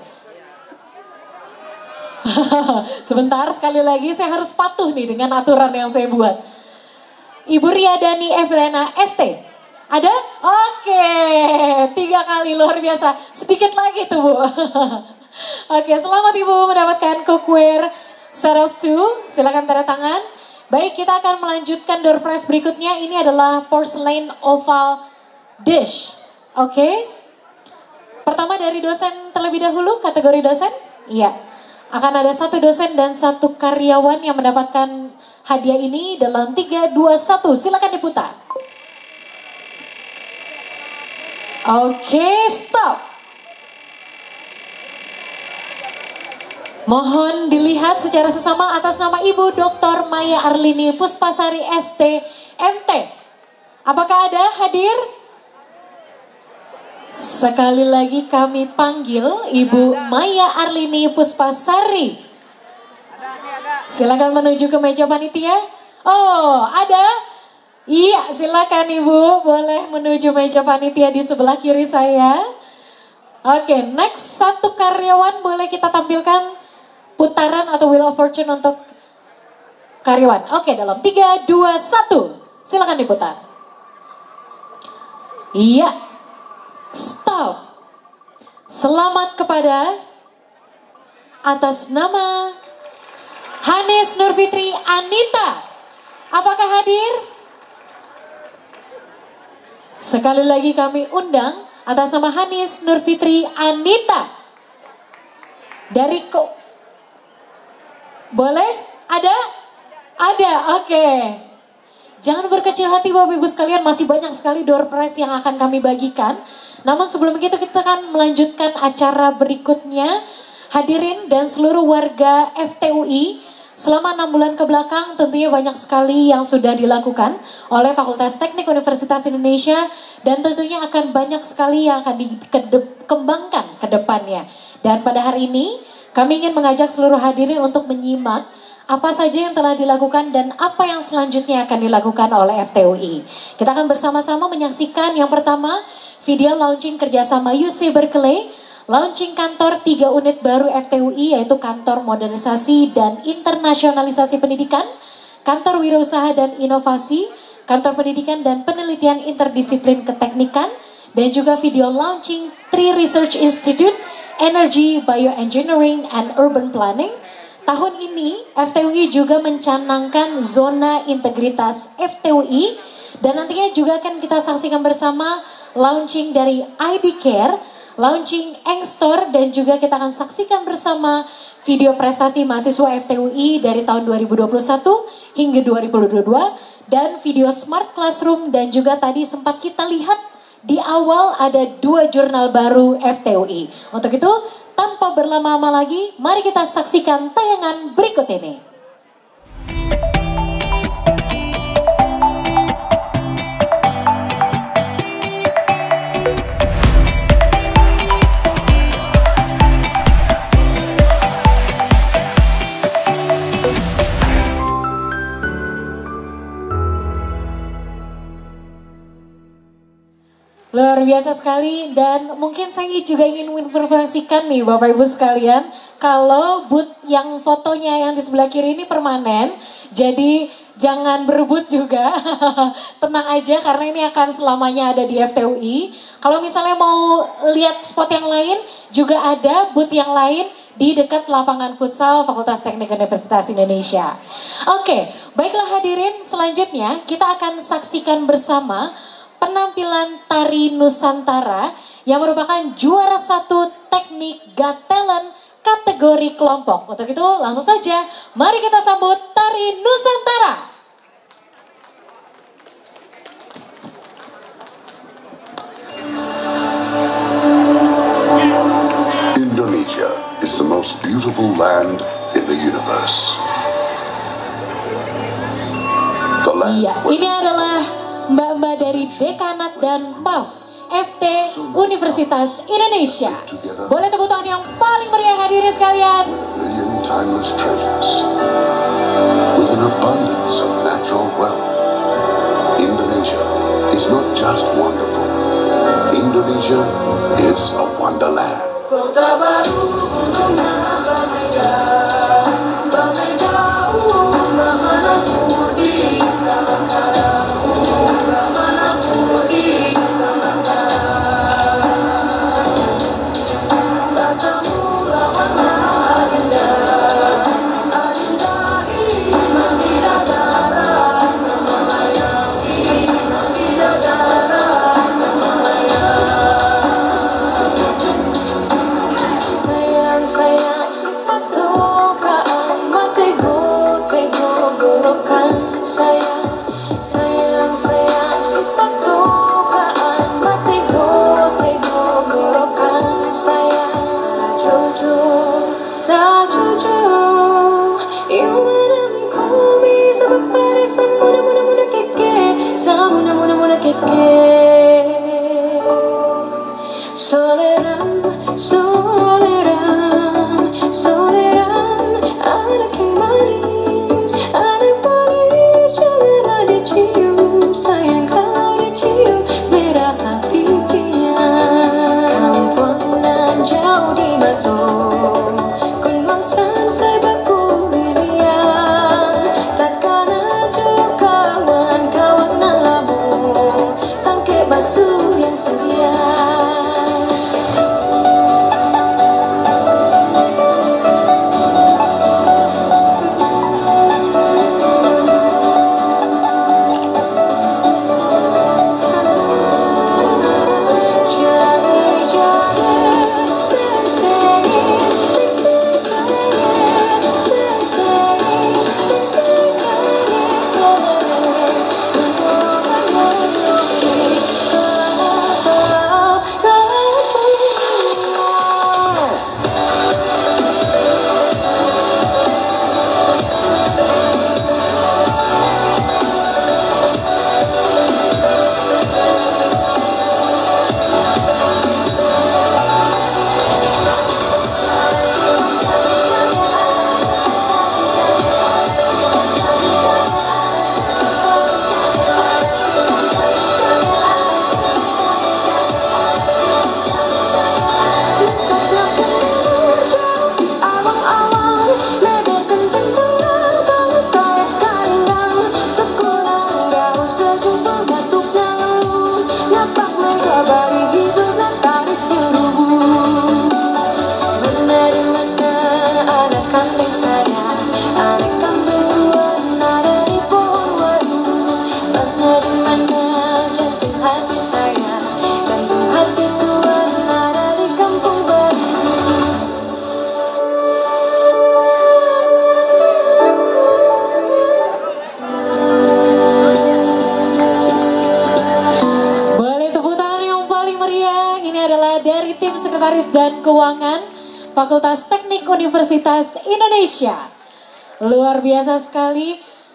Sebentar, sekali lagi saya harus patuh nih dengan aturan yang saya buat. Ibu Ria Dani Eveliana S T. Ada? Oke, tiga kali, luar biasa. Sedikit lagi tuh Bu. Oke, selamat Ibu mendapatkan cookware set of two. Silakan tanda tangan. Baik, kita akan melanjutkan door prize berikutnya. Ini adalah porcelain oval dish. Oke. Pertama dari dosen terlebih dahulu, kategori dosen. Iya. Akan ada satu dosen dan satu karyawan yang mendapatkan hadiah ini dalam tiga, dua, satu. Silakan diputar. Oke, stop. Mohon dilihat secara sesama atas nama Ibu Doktor Maya Arlini Puspasari S T M T. Apakah ada hadir? Sekali lagi kami panggil Ibu Maya Arlini Puspasari. Silakan menuju ke meja panitia. Oh, ada? Iya, silakan Ibu, boleh menuju meja panitia di sebelah kiri saya. Oke, next satu karyawan boleh kita tampilkan putaran atau Wheel of Fortune untuk karyawan. Oke, dalam tiga, dua, satu. Silakan diputar. Iya. Stop. Selamat kepada atas nama Hanis Nurfitri Anita. Apakah hadir? Sekali lagi kami undang atas nama Hanis Nurfitri Anita. Dari ko Boleh? Ada? Ada, oke. Okay. Jangan berkecil hati Bapak Ibu sekalian, masih banyak sekali door prize yang akan kami bagikan. Namun sebelum itu kita akan melanjutkan acara berikutnya. Hadirin dan seluruh warga F T U I, selama enam bulan ke belakang tentunya banyak sekali yang sudah dilakukan oleh Fakultas Teknik Universitas Indonesia. Dan tentunya akan banyak sekali yang akan dikembangkan ke depannya. Dan pada hari ini kami ingin mengajak seluruh hadirin untuk menyimak apa saja yang telah dilakukan dan apa yang selanjutnya akan dilakukan oleh F T U I. Kita akan bersama-sama menyaksikan yang pertama video launching kerjasama U C Berkeley, launching kantor tiga unit baru F T U I yaitu kantor modernisasi dan internasionalisasi pendidikan, kantor wirausaha dan inovasi, kantor pendidikan dan penelitian interdisiplin keteknikan, dan juga video launching Tree Research Institute, Energy, Bioengineering, and Urban Planning. Tahun ini F T U I juga mencanangkan zona integritas F T U I dan nantinya juga akan kita saksikan bersama launching dari I D Care, launching Engstore, dan juga kita akan saksikan bersama video prestasi mahasiswa F T U I dari tahun dua ribu dua puluh satu hingga dua ribu dua puluh dua dan video Smart Classroom, dan juga tadi sempat kita lihat di awal ada dua jurnal baru F T U I. Untuk itu, tanpa berlama-lama lagi, mari kita saksikan tayangan berikut ini. Luar biasa sekali, dan mungkin saya juga ingin menginformasikan nih Bapak Ibu sekalian, kalau booth yang fotonya yang di sebelah kiri ini permanen, jadi jangan berebut juga, tenang aja karena ini akan selamanya ada di F T U I. Kalau misalnya mau lihat spot yang lain, juga ada booth yang lain di dekat lapangan futsal Fakultas Teknik Universitas Indonesia. Oke, baiklah hadirin, selanjutnya kita akan saksikan bersama penampilan tari Nusantara yang merupakan juara satu teknik Got Talent kategori kelompok. Untuk itu langsung saja mari kita sambut tari Nusantara. the most beautiful land in the universe. The land Iya, ini adalah mbak-mbak dari Dekanat dan P A F F T Universitas Indonesia. Boleh tepuk tangan yang paling meriah hadirin sekalian. million timeless treasures. With an abundance of natural wealth, Indonesia is not just wonderful. Indonesia is a wonderland. Kota baru gunungnya Banggai, Banggai jauh bagaimanapun di sana, bagaimanapun di sana. Bertemu lawannya Adinda, Adinda iman tidak darah semayang, iman tidak darah semayang. Sayang sepatu kaan matego tego gorokan sayang. Sayang sayang sepatu kaan matego tego gorokan sayang. Sajojo sajojo iwaram komi sabapare samuna muna muna keke samuna muna muna keke. Soleram soleram soleram anak yang manis, anak manis janganlah dicium, sayang kalau dicium merah hatinya. Kampunan jauh di Batu, Kunwangsan sebaku lilian, takkan aja kawan-kawan nalamu, sangke basuh yang suria. Sekretaris dan Keuangan Fakultas Teknik Universitas Indonesia. Luar biasa sekali.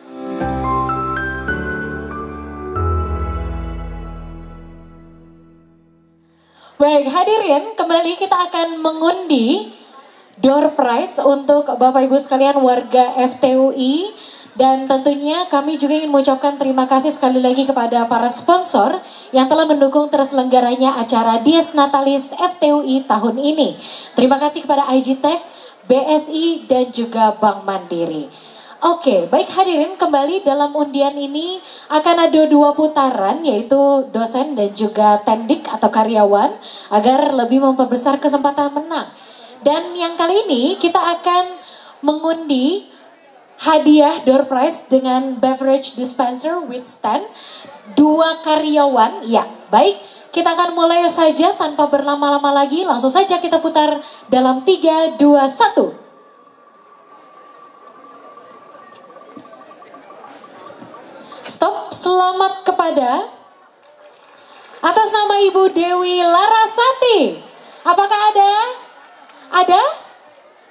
Baik hadirin, kembali kita akan mengundi door prize untuk Bapak Ibu sekalian warga F T U I. Dan tentunya kami juga ingin mengucapkan terima kasih sekali lagi kepada para sponsor yang telah mendukung terselenggaranya acara Dies Natalis F T U I tahun ini. Terima kasih kepada I G Tech, B S I, dan juga Bank Mandiri. Oke, baik hadirin, kembali dalam undian ini akan ada dua putaran, yaitu dosen dan juga tendik atau karyawan, agar lebih memperbesar kesempatan menang. Dan yang kali ini kita akan mengundi hadiah door prize dengan beverage dispenser with stand, dua karyawan, ya baik. Kita akan mulai saja tanpa berlama-lama lagi, langsung saja kita putar dalam tiga, dua, satu. Stop, selamat kepada atas nama Ibu Dewi Larasati. Apakah ada? Ada?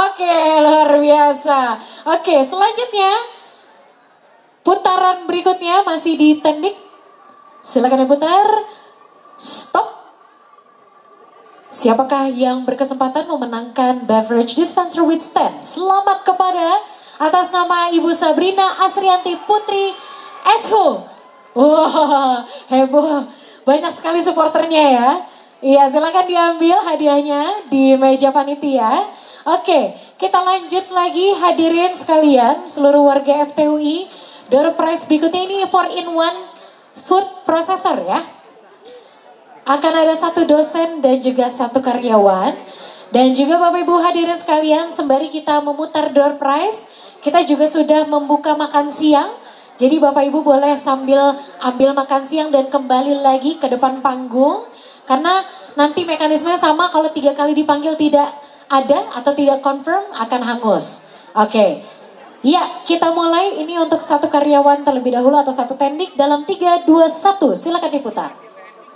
Oke, luar biasa. Oke, selanjutnya putaran berikutnya masih di teknik. Silakan diputar. Stop. Siapakah yang berkesempatan memenangkan beverage dispenser with stand? Selamat kepada atas nama Ibu Sabrina Asrianti Putri Esho. Wah, heboh. Banyak sekali supporternya ya. Iya, silakan diambil hadiahnya di meja panitia. Oke, kita lanjut lagi hadirin sekalian, seluruh warga F T U I. Door prize berikutnya ini four in one food processor ya. Akan ada satu dosen dan juga satu karyawan. Dan juga Bapak Ibu hadirin sekalian, sembari kita memutar door prize, kita juga sudah membuka makan siang. Jadi Bapak Ibu boleh sambil ambil makan siang dan kembali lagi ke depan panggung. Karena nanti mekanismenya sama, kalau tiga kali dipanggil tidak ada atau tidak confirm akan hangus. Oke, ya kita mulai. Ini untuk satu karyawan terlebih dahulu atau satu teknik dalam tiga, dua, satu. Silakan diputar.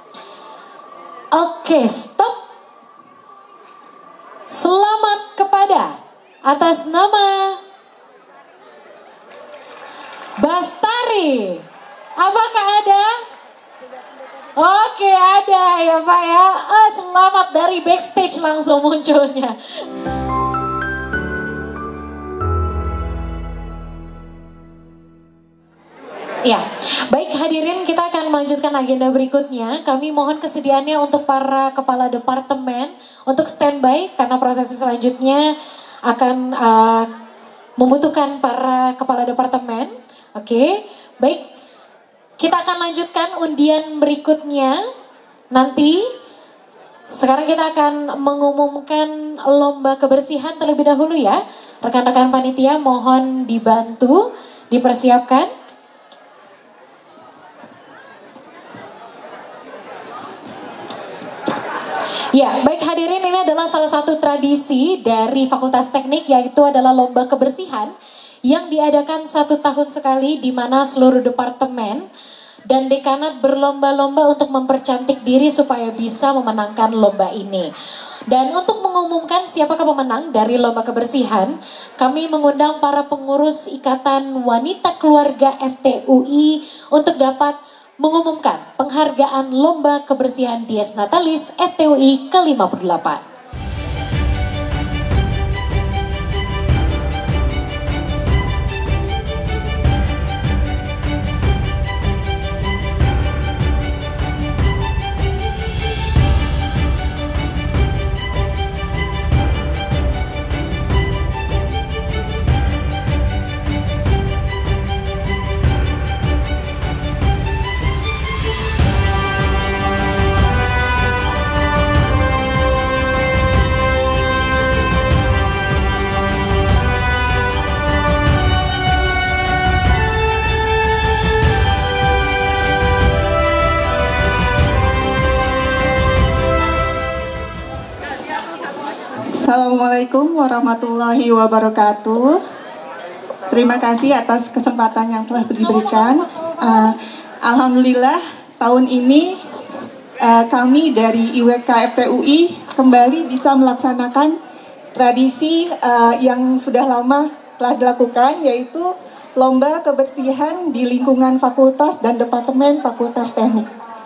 Oke, stop. Selamat kepada atas nama Bastari. Apakah ada? Oke, ada ya Pak ya. Oh, selamat dari backstage langsung munculnya. Ya, baik hadirin, kita akan melanjutkan agenda berikutnya. Kami mohon kesediaannya untuk para kepala departemen untuk standby karena prosesi selanjutnya akan uh, membutuhkan para kepala departemen. Oke, baik. Kita akan lanjutkan undian berikutnya nanti. Sekarang kita akan mengumumkan lomba kebersihan terlebih dahulu ya. Rekan-rekan panitia mohon dibantu, dipersiapkan. Ya, baik hadirin, ini adalah salah satu tradisi dari Fakultas Teknik, yaitu adalah lomba kebersihan yang diadakan satu tahun sekali, di mana seluruh departemen dan dekanat berlomba-lomba untuk mempercantik diri supaya bisa memenangkan lomba ini. Dan untuk mengumumkan siapakah pemenang dari lomba kebersihan, kami mengundang para pengurus Ikatan Wanita Keluarga F T U I untuk dapat mengumumkan penghargaan lomba kebersihan Dies Natalis F T U I ke lima puluh delapan. Assalamualaikum warahmatullahi wabarakatuh. Terima kasih atas kesempatan yang telah diberikan. Uh, Alhamdulillah tahun ini uh, kami dari I W K F T U I kembali bisa melaksanakan tradisi uh, yang sudah lama telah dilakukan, yaitu lomba kebersihan di lingkungan fakultas dan departemen Fakultas Teknik.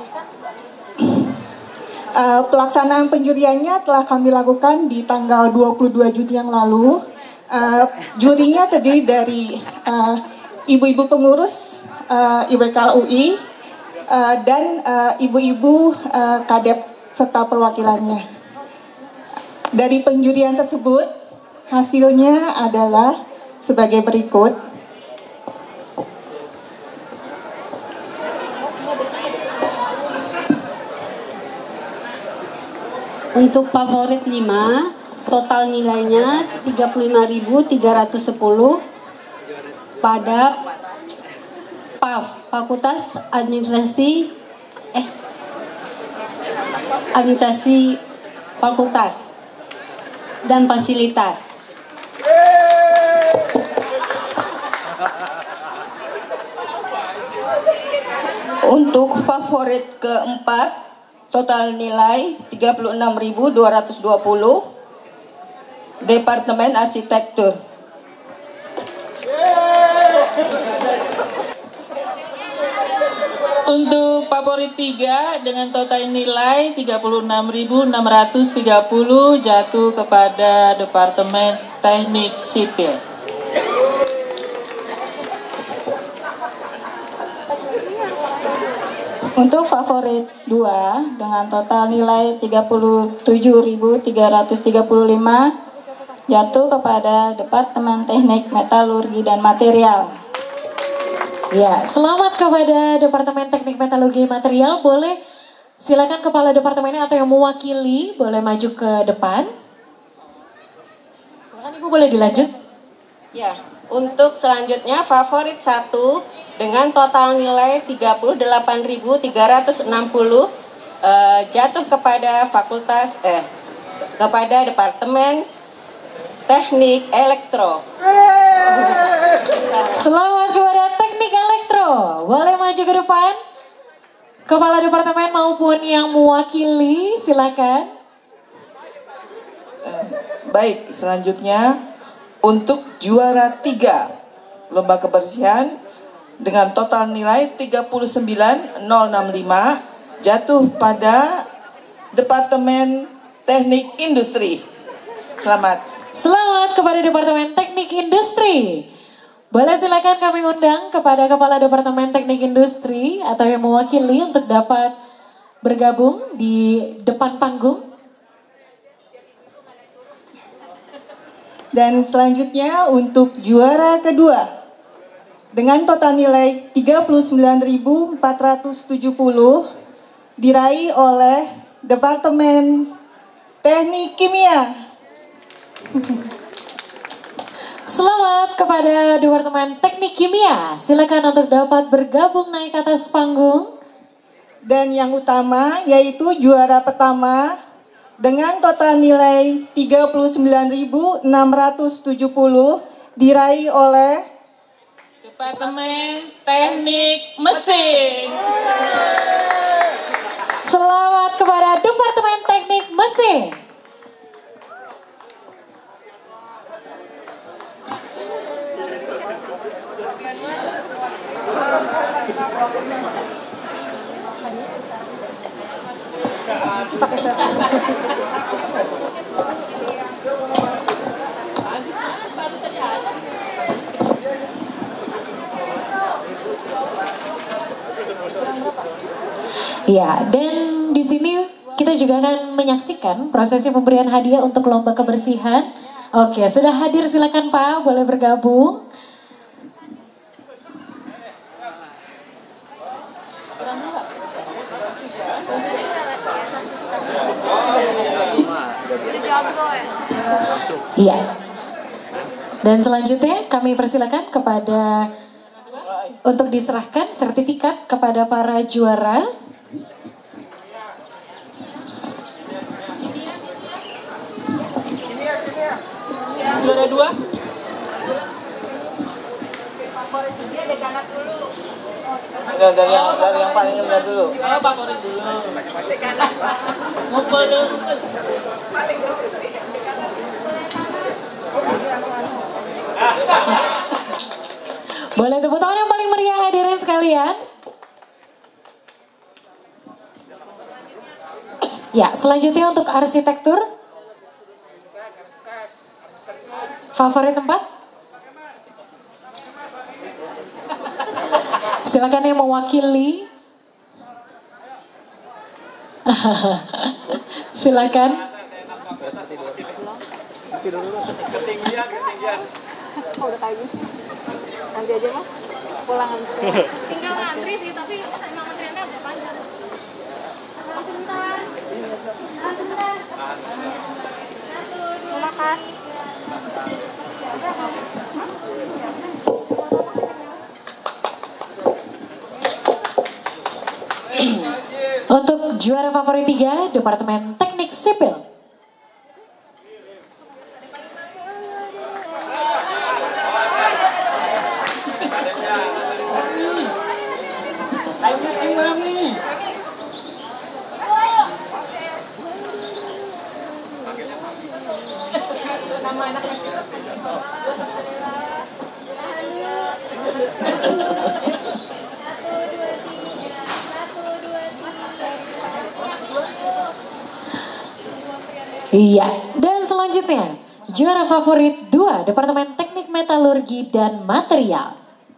Uh, pelaksanaan penjuriannya telah kami lakukan di tanggal dua puluh dua Juni yang lalu. Uh, jurinya terdiri dari uh, ibu-ibu pengurus uh, I W K U I uh, dan ibu-ibu uh, kadep serta perwakilannya. Dari penjurian tersebut, hasilnya adalah sebagai berikut. Untuk favorit lima, total nilainya tiga puluh lima ribu tiga ratus sepuluh pada P A F, Fakultas Administrasi eh Administrasi Fakultas dan Fasilitas. Untuk favorit keempat, total nilai tiga puluh enam ribu dua ratus dua puluh Departemen Arsitektur. Untuk favorit tiga dengan total nilai tiga puluh enam ribu enam ratus tiga puluh jatuh kepada Departemen Teknik Sipil. Untuk favorit dua dengan total nilai tiga puluh tujuh ribu tiga ratus tiga puluh lima jatuh kepada Departemen Teknik Metalurgi dan Material. Ya, selamat kepada Departemen Teknik Metalurgi Material. Boleh silakan kepala departemennya atau yang mewakili boleh maju ke depan. Silakan Ibu, boleh dilanjut. Ya, untuk selanjutnya favorit satu dengan total nilai tiga puluh delapan ribu tiga ratus enam puluh uh, jatuh kepada Fakultas eh kepada Departemen Teknik Elektro. Selamat kepada Teknik Elektro. Boleh maju ke depan. Kepala departemen maupun yang mewakili, silakan. Baik, selanjutnya untuk juara tiga lomba kebersihan dengan total nilai tiga puluh sembilan ribu enam puluh lima jatuh pada Departemen Teknik Industri. Selamat. Selamat kepada Departemen Teknik Industri. Boleh silakan kami undang kepada Kepala Departemen Teknik Industri atau yang mewakili untuk dapat bergabung di depan panggung. Dan selanjutnya untuk juara kedua dengan total nilai tiga puluh sembilan ribu empat ratus tujuh puluh diraih oleh Departemen Teknik Kimia. Selamat kepada Departemen Teknik Kimia. Silakan untuk dapat bergabung naik ke atas panggung. Dan yang utama yaitu juara pertama dengan total nilai tiga puluh sembilan ribu enam ratus tujuh puluh diraih oleh Departemen Teknik Mesin. Selamat kepada Departemen Teknik Mesin. Ya, dan di sini kita juga akan menyaksikan prosesi pemberian hadiah untuk lomba kebersihan. Oke, sudah hadir, silakan Pak, boleh bergabung. Iya. Dan selanjutnya kami persilakan kepada untuk diserahkan sertifikat kepada para juara. Juara dua. Udah, dari yang dari yang paling rendah dulu. Oh, favorit dulu. Ngumpul dulu. Boleh tepuk tangan yang paling meriah hadirin sekalian. Ya, selanjutnya untuk arsitektur. Favorit tempat? Silakan yang mewakili. Silakan. Ketinggian, ketinggian. Oh, udah kayak gitu. Nanti aja mas, pulang nanti. Tinggal ngantri sih, tapi emang antriannya agak panjang. Sebentar. Sebentar. Mau makan. Untuk juara favorit tiga, Departemen Teknik Sipil. nama anaknya. Iya, dan selanjutnya juara favorit dua Departemen Teknik Metalurgi dan Material.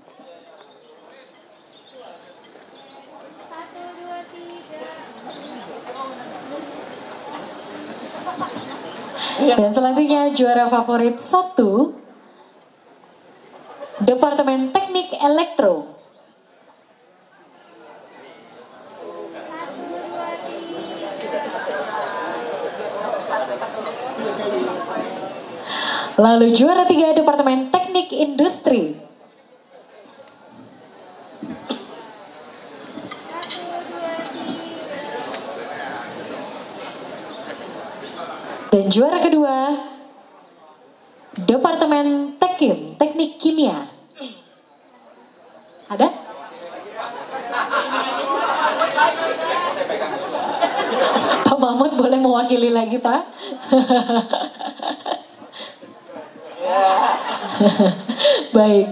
Dan selanjutnya juara favorit satu Departemen Teknik Elektro. Lalu juara tiga Departemen Teknik Industri. Dan juara kedua Departemen Tekim, Teknik Kimia. Ada? Pak Mahmud boleh mewakili lagi, Pak? Baik.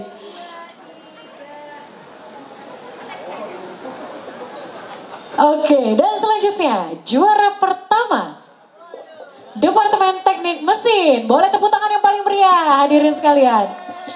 Oke, dan selanjutnya juara pertama Departemen Teknik Mesin. Boleh tepuk tangan yang paling meriah hadirin sekalian.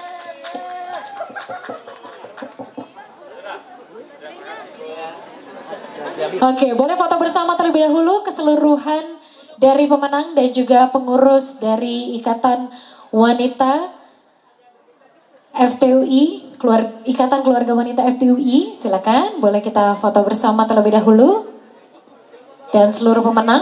Oke, boleh foto bersama terlebih dahulu keseluruhan dari pemenang dan juga pengurus dari Ikatan Wanita F T U I, keluar, Ikatan Keluarga Wanita F T U I, silakan boleh kita foto bersama terlebih dahulu dan seluruh pemenang.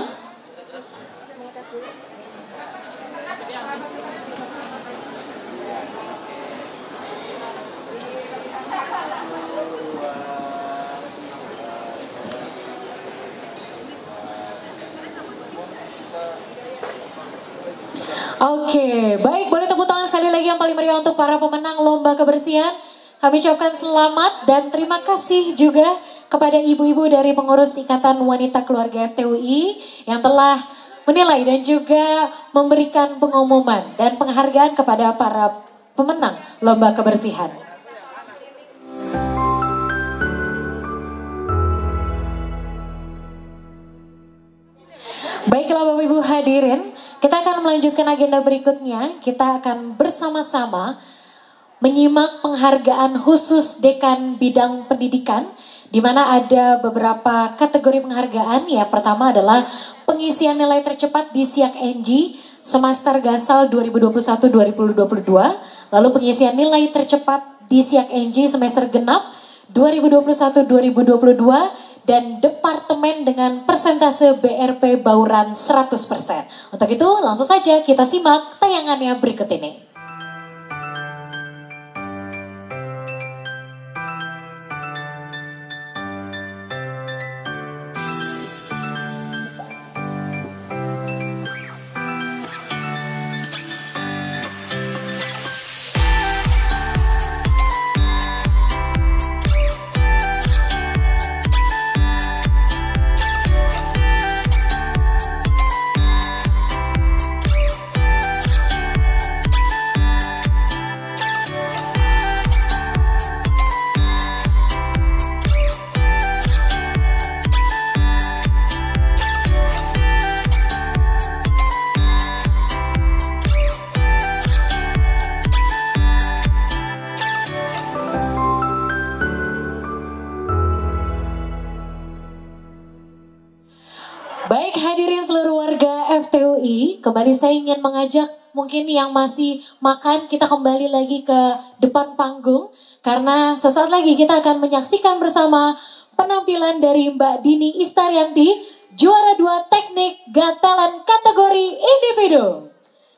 Oke, baik, boleh tepuk tangan sekali lagi yang paling meriah untuk para pemenang lomba kebersihan. Kami ucapkan selamat dan terima kasih juga kepada ibu-ibu dari pengurus Ikatan Wanita Keluarga F T U I yang telah menilai dan juga memberikan pengumuman dan penghargaan kepada para pemenang lomba kebersihan. Baiklah Bapak Ibu hadirin, kita akan melanjutkan agenda berikutnya. Kita akan bersama-sama menyimak penghargaan khusus Dekan Bidang Pendidikan, di mana ada beberapa kategori penghargaan. Ya, pertama adalah pengisian nilai tercepat di SIAK N G semester Gasal dua ribu dua puluh satu dua ribu dua puluh dua, lalu pengisian nilai tercepat di SIAK N G semester genap dua ribu dua puluh satu dua ribu dua puluh dua, dan departemen dengan persentase B R P bauran seratus persen. Untuk itu langsung saja kita simak tayangannya berikut ini. Baik hadirin seluruh warga F T U I, kembali saya ingin mengajak mungkin yang masih makan, kita kembali lagi ke depan panggung. Karena sesaat lagi kita akan menyaksikan bersama penampilan dari Mbak Dini Istarianti, juara dua teknik Got Talent kategori individu.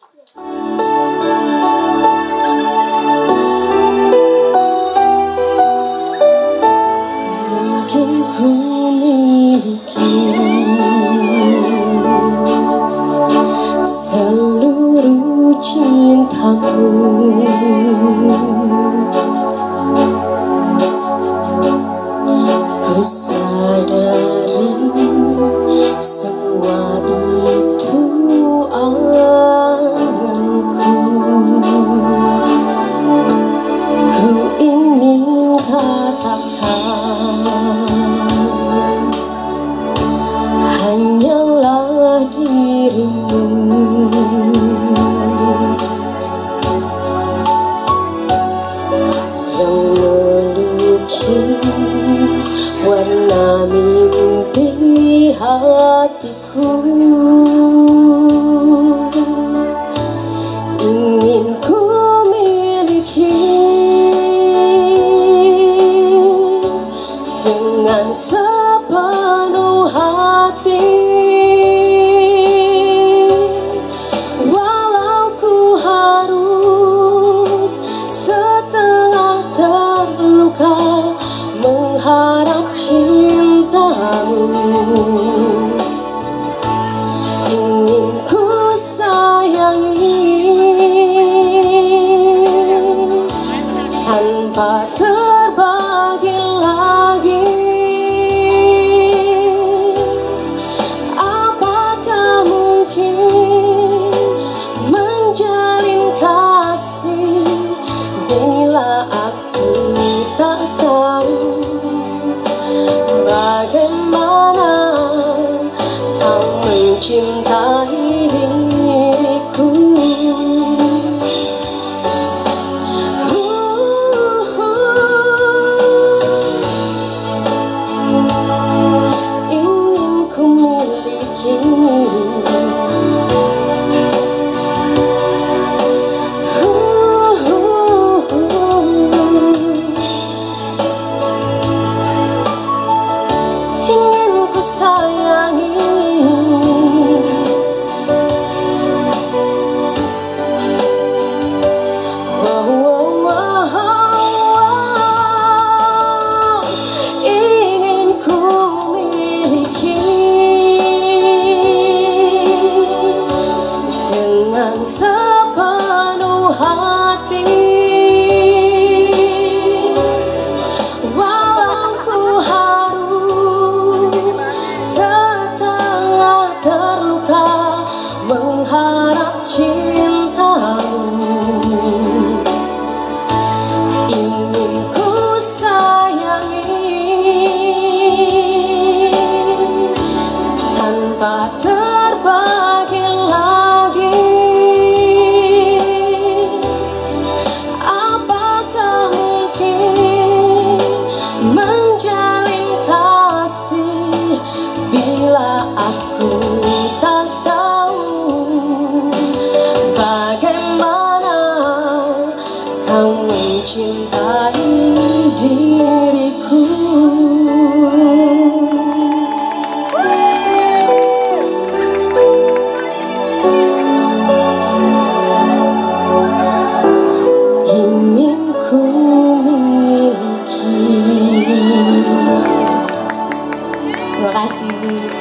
Mungkin ku miliki seluruh cintamu, ku sadari semua itu anganku. ingin ku sayangi tanpa terbagi lagi. Apakah mungkin menjalin kasih bila aku tak tahu bagaimana kau mencintai diriku. Ingin ku miliki ingin ku sayangi wow, wow, wow. Ingin ku miliki dengan sepenuh hati. Walau ku harus setengah terluka mengharap cintamu. Ingin ku sayangi tanpa terbagi lagi. Apakah mungkin menjalin kasih bila aku tak tahu bagaimana kau mencintai diriku. Ingin ku miliki. Terima kasih.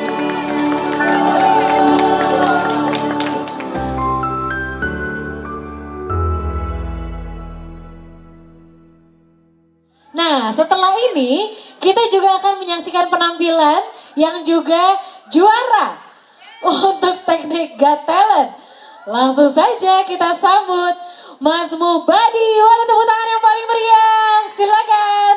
Nah, setelah ini kita juga akan menyaksikan penampilan yang juga juara untuk teknik Got Talent. Langsung saja kita sambut Mas Mubadi. Boleh tepuk tangan yang paling meriah. Silakan.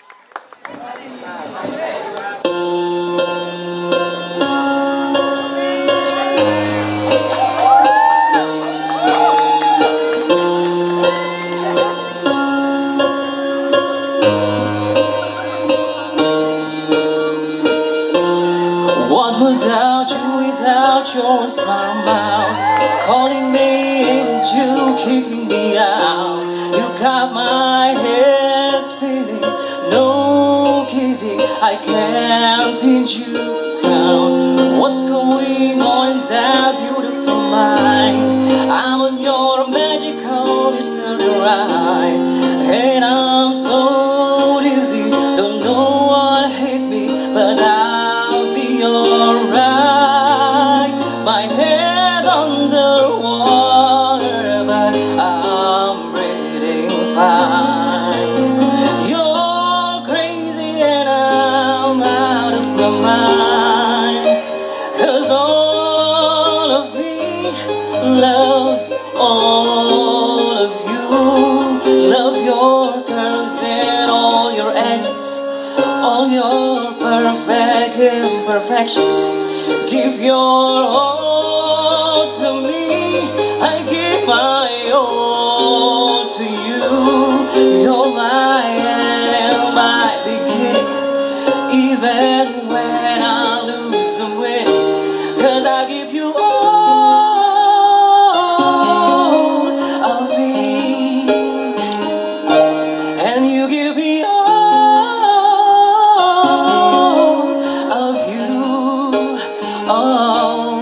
What without you, without your smart mouth, calling me in and you kicking me out. You got my head spinning, no kidding, I can't pin you down. What's going on in that beautiful mind? I'm on your magical mystery ride, and I'm so dizzy, don't know what hit me, but I'll be alright. My head underwater, but I'm breathing fine. You're crazy and I'm out of my mind, 'cause all of me loves all of you. Love your curves and all your edges, all your perfect imperfections. Give your all to me, I give my all to you. You're my end and my beginning, even when I lose and win, 'cause I give you all of me, and you give me all of you. Oh,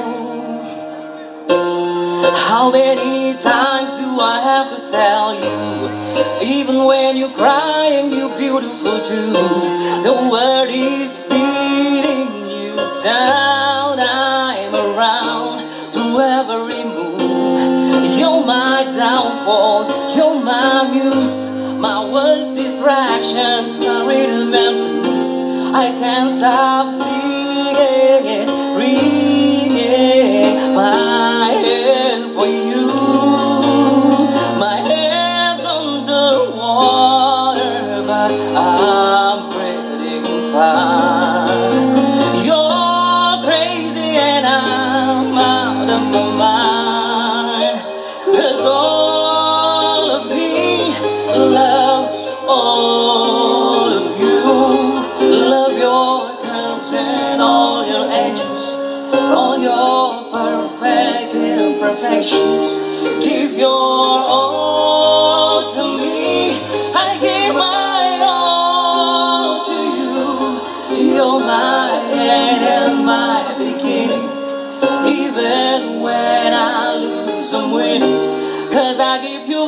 how many times do I have to tell you, even when you're crying, you're beautiful too. The world is beating you down, I'm around through every move. You're my downfall, you're my muse, my worst distractions, my rhythm and blues. I can't stop singing it, ringing my hand for you. My hands underwater, but I'm breathing fine. You're crazy and I'm out of my mind. 'Cause all of me loves all of you. Love your curves and all your edges, all your perfect imperfections. Give your all to me, I give my all to you. You're my end and my beginning. Even when I lose, I'm winning. 'Cause I give you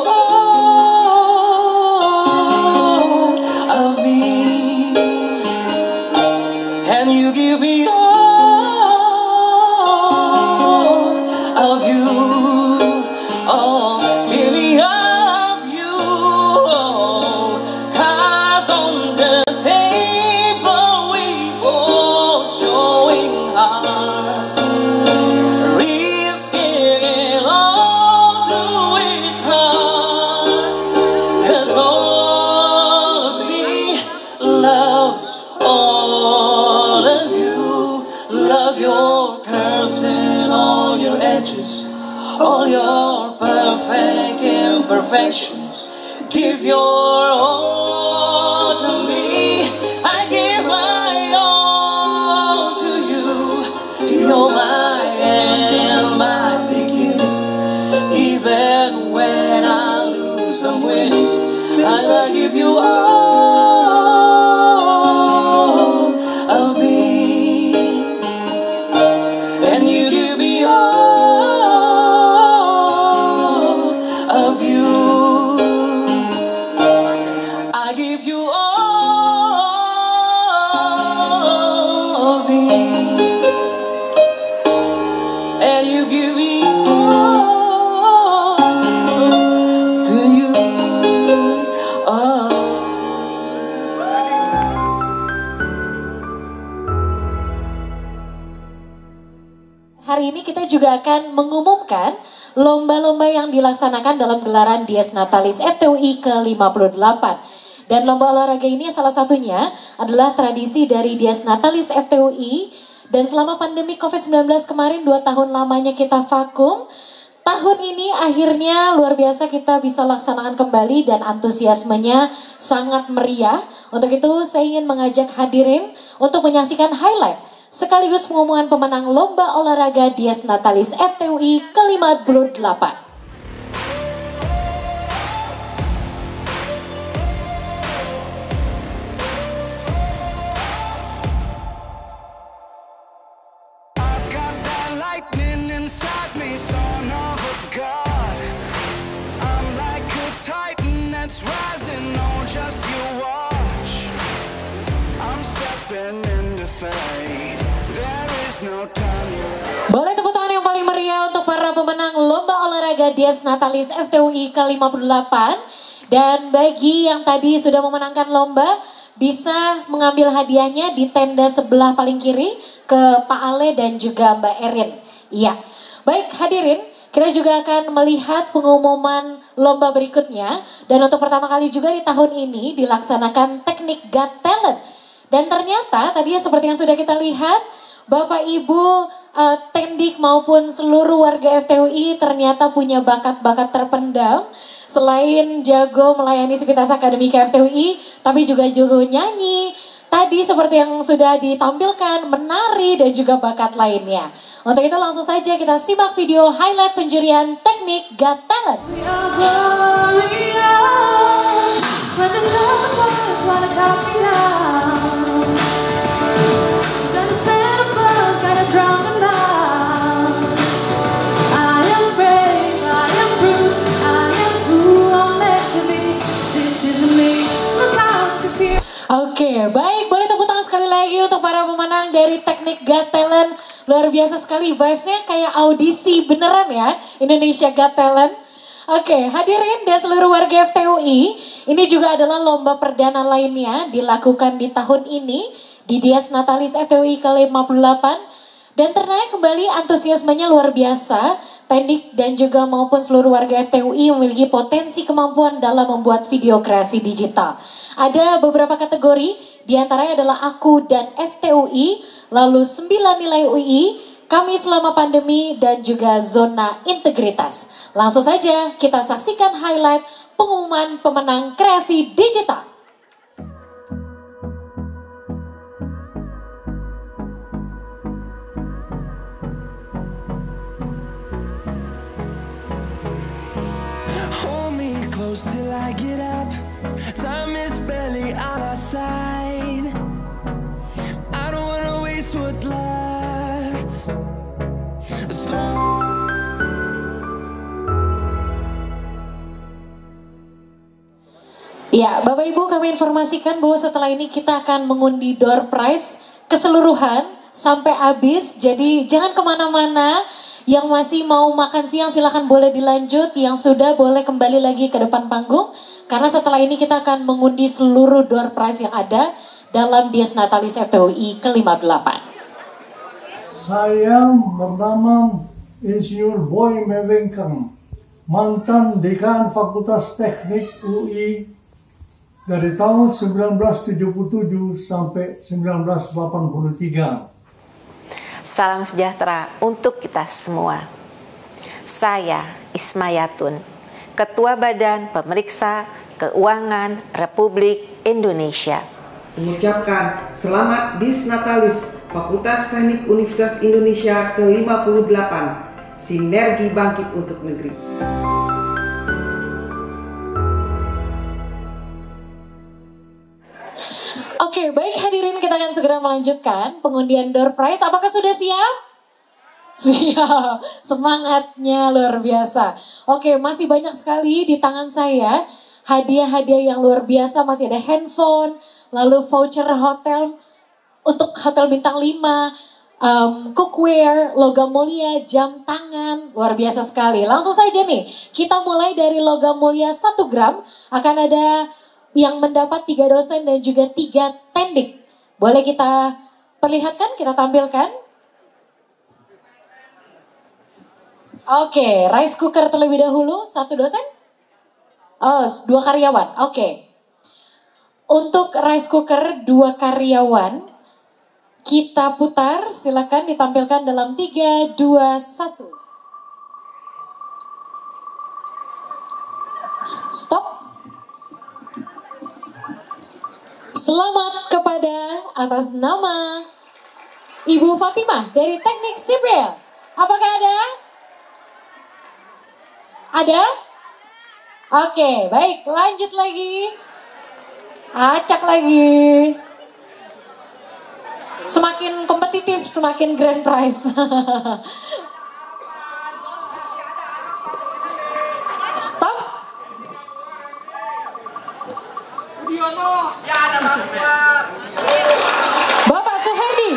all of me, and you give me all of you. Oh, give me all of you. Oh, 'cause on the table we both showing hearts, risking it all to his heart. 'Cause all of me loves all of you. Love your curves and all your edges, all your perfect imperfections. Give your all to me, I give my all to you. You're my end and my beginning. Even when I lose, I'm winning. 'Cause I give you all of me, and you give me all of you. I give you all of me, and you give me all to you. Oh. Hari ini kita juga akan mengumumkan lomba-lomba yang dilaksanakan dalam gelaran Dies Natalis F T U I ke lima puluh delapan. Dan lomba olahraga ini salah satunya adalah tradisi dari Dies Natalis F T U I. Dan selama pandemi covid sembilan belas kemarin dua tahun lamanya kita vakum, tahun ini akhirnya luar biasa kita bisa laksanakan kembali dan antusiasmenya sangat meriah. Untuk itu saya ingin mengajak hadirin untuk menyaksikan highlight sekaligus pengumuman pemenang lomba olahraga Dies Natalis F T U I ke lima puluh delapan. Lightning inside me, son of a god. I'm like a titan that's rising, oh just you watch. I'm stepping into fate, there is no time. Boleh tepuk tangan yang paling meriah untuk para pemenang lomba olahraga Dies Natalis F T U I ke lima puluh delapan. Dan bagi yang tadi sudah memenangkan lomba, bisa mengambil hadiahnya di tenda sebelah paling kiri ke Pak Ale dan juga Mbak Erin. Iya, baik hadirin, kita juga akan melihat pengumuman lomba berikutnya. Dan untuk pertama kali juga di tahun ini dilaksanakan teknik Got Talent. Dan ternyata tadi seperti yang sudah kita lihat, Bapak Ibu uh, Tendik maupun seluruh warga F T U I ternyata punya bakat-bakat terpendam. Selain jago melayani Sivitas Akademika F T U I, tapi juga jago nyanyi. Tadi seperti yang sudah ditampilkan, menari dan juga bakat lainnya. Untuk itu langsung saja kita simak video highlight penjurian teknik Got Talent. Oke, baik, boleh tepuk tangan sekali lagi untuk para pemenang dari Teknik Got Talent. Luar biasa sekali, vibes-nya kayak audisi beneran ya, Indonesia Got Talent. Oke, hadirin dan seluruh warga F T U I, ini juga adalah lomba perdana lainnya dilakukan di tahun ini di Dies Natalis F T U I ke lima puluh delapan. Dan ternyata kembali antusiasmenya luar biasa. Teknik dan juga maupun seluruh warga F T U I memiliki potensi kemampuan dalam membuat video kreasi digital. Ada beberapa kategori, diantaranya adalah Aku dan F T U I, lalu sembilan nilai U I, Kami selama pandemi, dan juga Zona Integritas. Langsung saja kita saksikan highlight pengumuman pemenang kreasi digital. Till I get up, time is barely on our side. I don't wanna waste what's left. Ya, Bapak Ibu, kami informasikan bahwa setelah ini kita akan mengundi door prize keseluruhan sampai habis. Jadi jangan kemana-mana. Yang masih mau makan siang silahkan boleh dilanjut, yang sudah boleh kembali lagi ke depan panggung. Karena setelah ini kita akan mengundi seluruh door prize yang ada dalam Dies Natalis F T U I ke lima puluh delapan. Saya bernama Insinyur Boy Mewengkang, mantan Dekan Fakultas Teknik U I dari tahun seribu sembilan ratus tujuh puluh tujuh sampai seribu sembilan ratus delapan puluh tiga. Salam sejahtera untuk kita semua. Saya Ismayatun, Ketua Badan Pemeriksa Keuangan Republik Indonesia, mengucapkan selamat Dies Natalis Fakultas Teknik Universitas Indonesia ke lima puluh delapan, Sinergi Bangkit untuk Negeri. Oke, baik hadirin, kita akan segera melanjutkan pengundian door prize. Apakah sudah siap? Siap, semangatnya luar biasa. Oke, masih banyak sekali di tangan saya hadiah-hadiah yang luar biasa. Masih ada handphone, lalu voucher hotel untuk hotel bintang lima, um, cookware, logam mulia, jam tangan, luar biasa sekali. Langsung saja nih, kita mulai dari logam mulia satu gram, akan ada yang mendapat tiga dosen dan juga tiga tendik. Boleh kita perlihatkan, kita tampilkan. Oke, rice cooker terlebih dahulu, satu dosen. Oh, dua karyawan, oke. Untuk rice cooker dua karyawan, kita putar, silakan ditampilkan dalam tiga, dua, satu. Stop. Selamat kepada atas nama Ibu Fatimah dari Teknik Sipil. Apakah ada? Ada? Oke, baik, lanjut lagi. Acak lagi. Semakin kompetitif, semakin grand prize. Stop. Bapak Suherdi.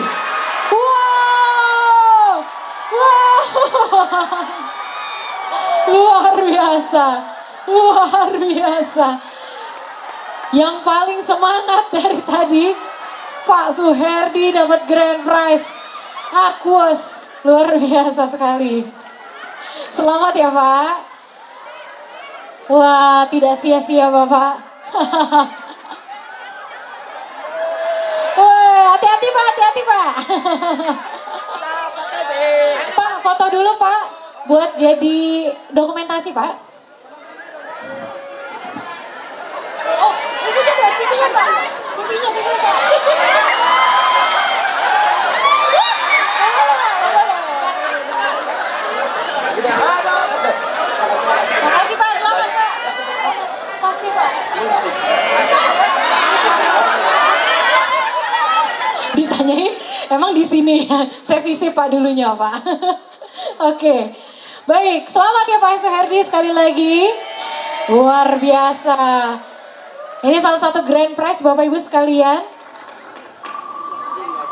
Wow. Wow. Luar biasa. Luar biasa. Yang paling semangat dari tadi, Pak Suherdi dapat grand prize. Aquos. Luar biasa sekali. Selamat ya Pak. Wah, tidak sia-sia Bapak. Woi, hati-hati Pak, hati-hati Pak. Pak, foto dulu Pak, buat jadi dokumentasi Pak. Oh, itu dia T V-nya Pak. T V-nya, T V-nya Pak. Makasih Pak, selamat Pak. Pasti Pak. Ditanyain, emang di sini ya? Saya visi Pak dulunya Pak. Oke, baik. Selamat ya Pak Suherdi sekali lagi. Luar biasa. Ini salah satu grand prize Bapak Ibu sekalian.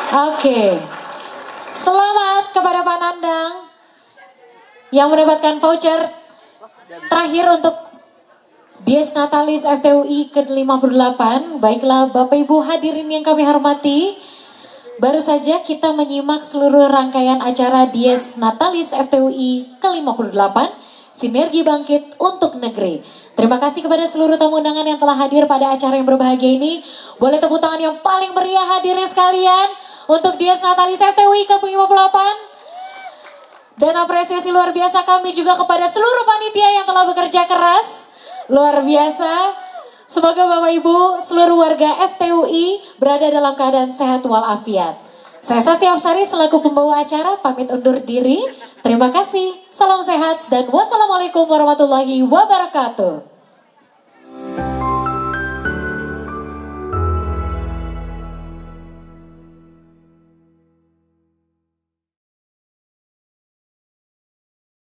Oke. Selamat kepada Pak Nandang yang mendapatkan voucher terakhir untuk Dies Natalis F T U I ke lima puluh delapan. Baiklah Bapak Ibu hadirin yang kami hormati, baru saja kita menyimak seluruh rangkaian acara Dies Natalis F T U I ke lima puluh delapan, Sinergi Bangkit untuk Negeri. Terima kasih kepada seluruh tamu undangan yang telah hadir pada acara yang berbahagia ini. Boleh tepuk tangan yang paling meriah hadirin sekalian untuk Dies Natalis F T U I ke lima puluh delapan. Dan apresiasi luar biasa kami juga kepada seluruh panitia yang telah bekerja keras. Luar biasa. Semoga Bapak Ibu seluruh warga F T U I berada dalam keadaan sehat walafiat. Saya Sasti Apsari selaku pembawa acara pamit undur diri. Terima kasih. Salam sehat dan wassalamualaikum warahmatullahi wabarakatuh.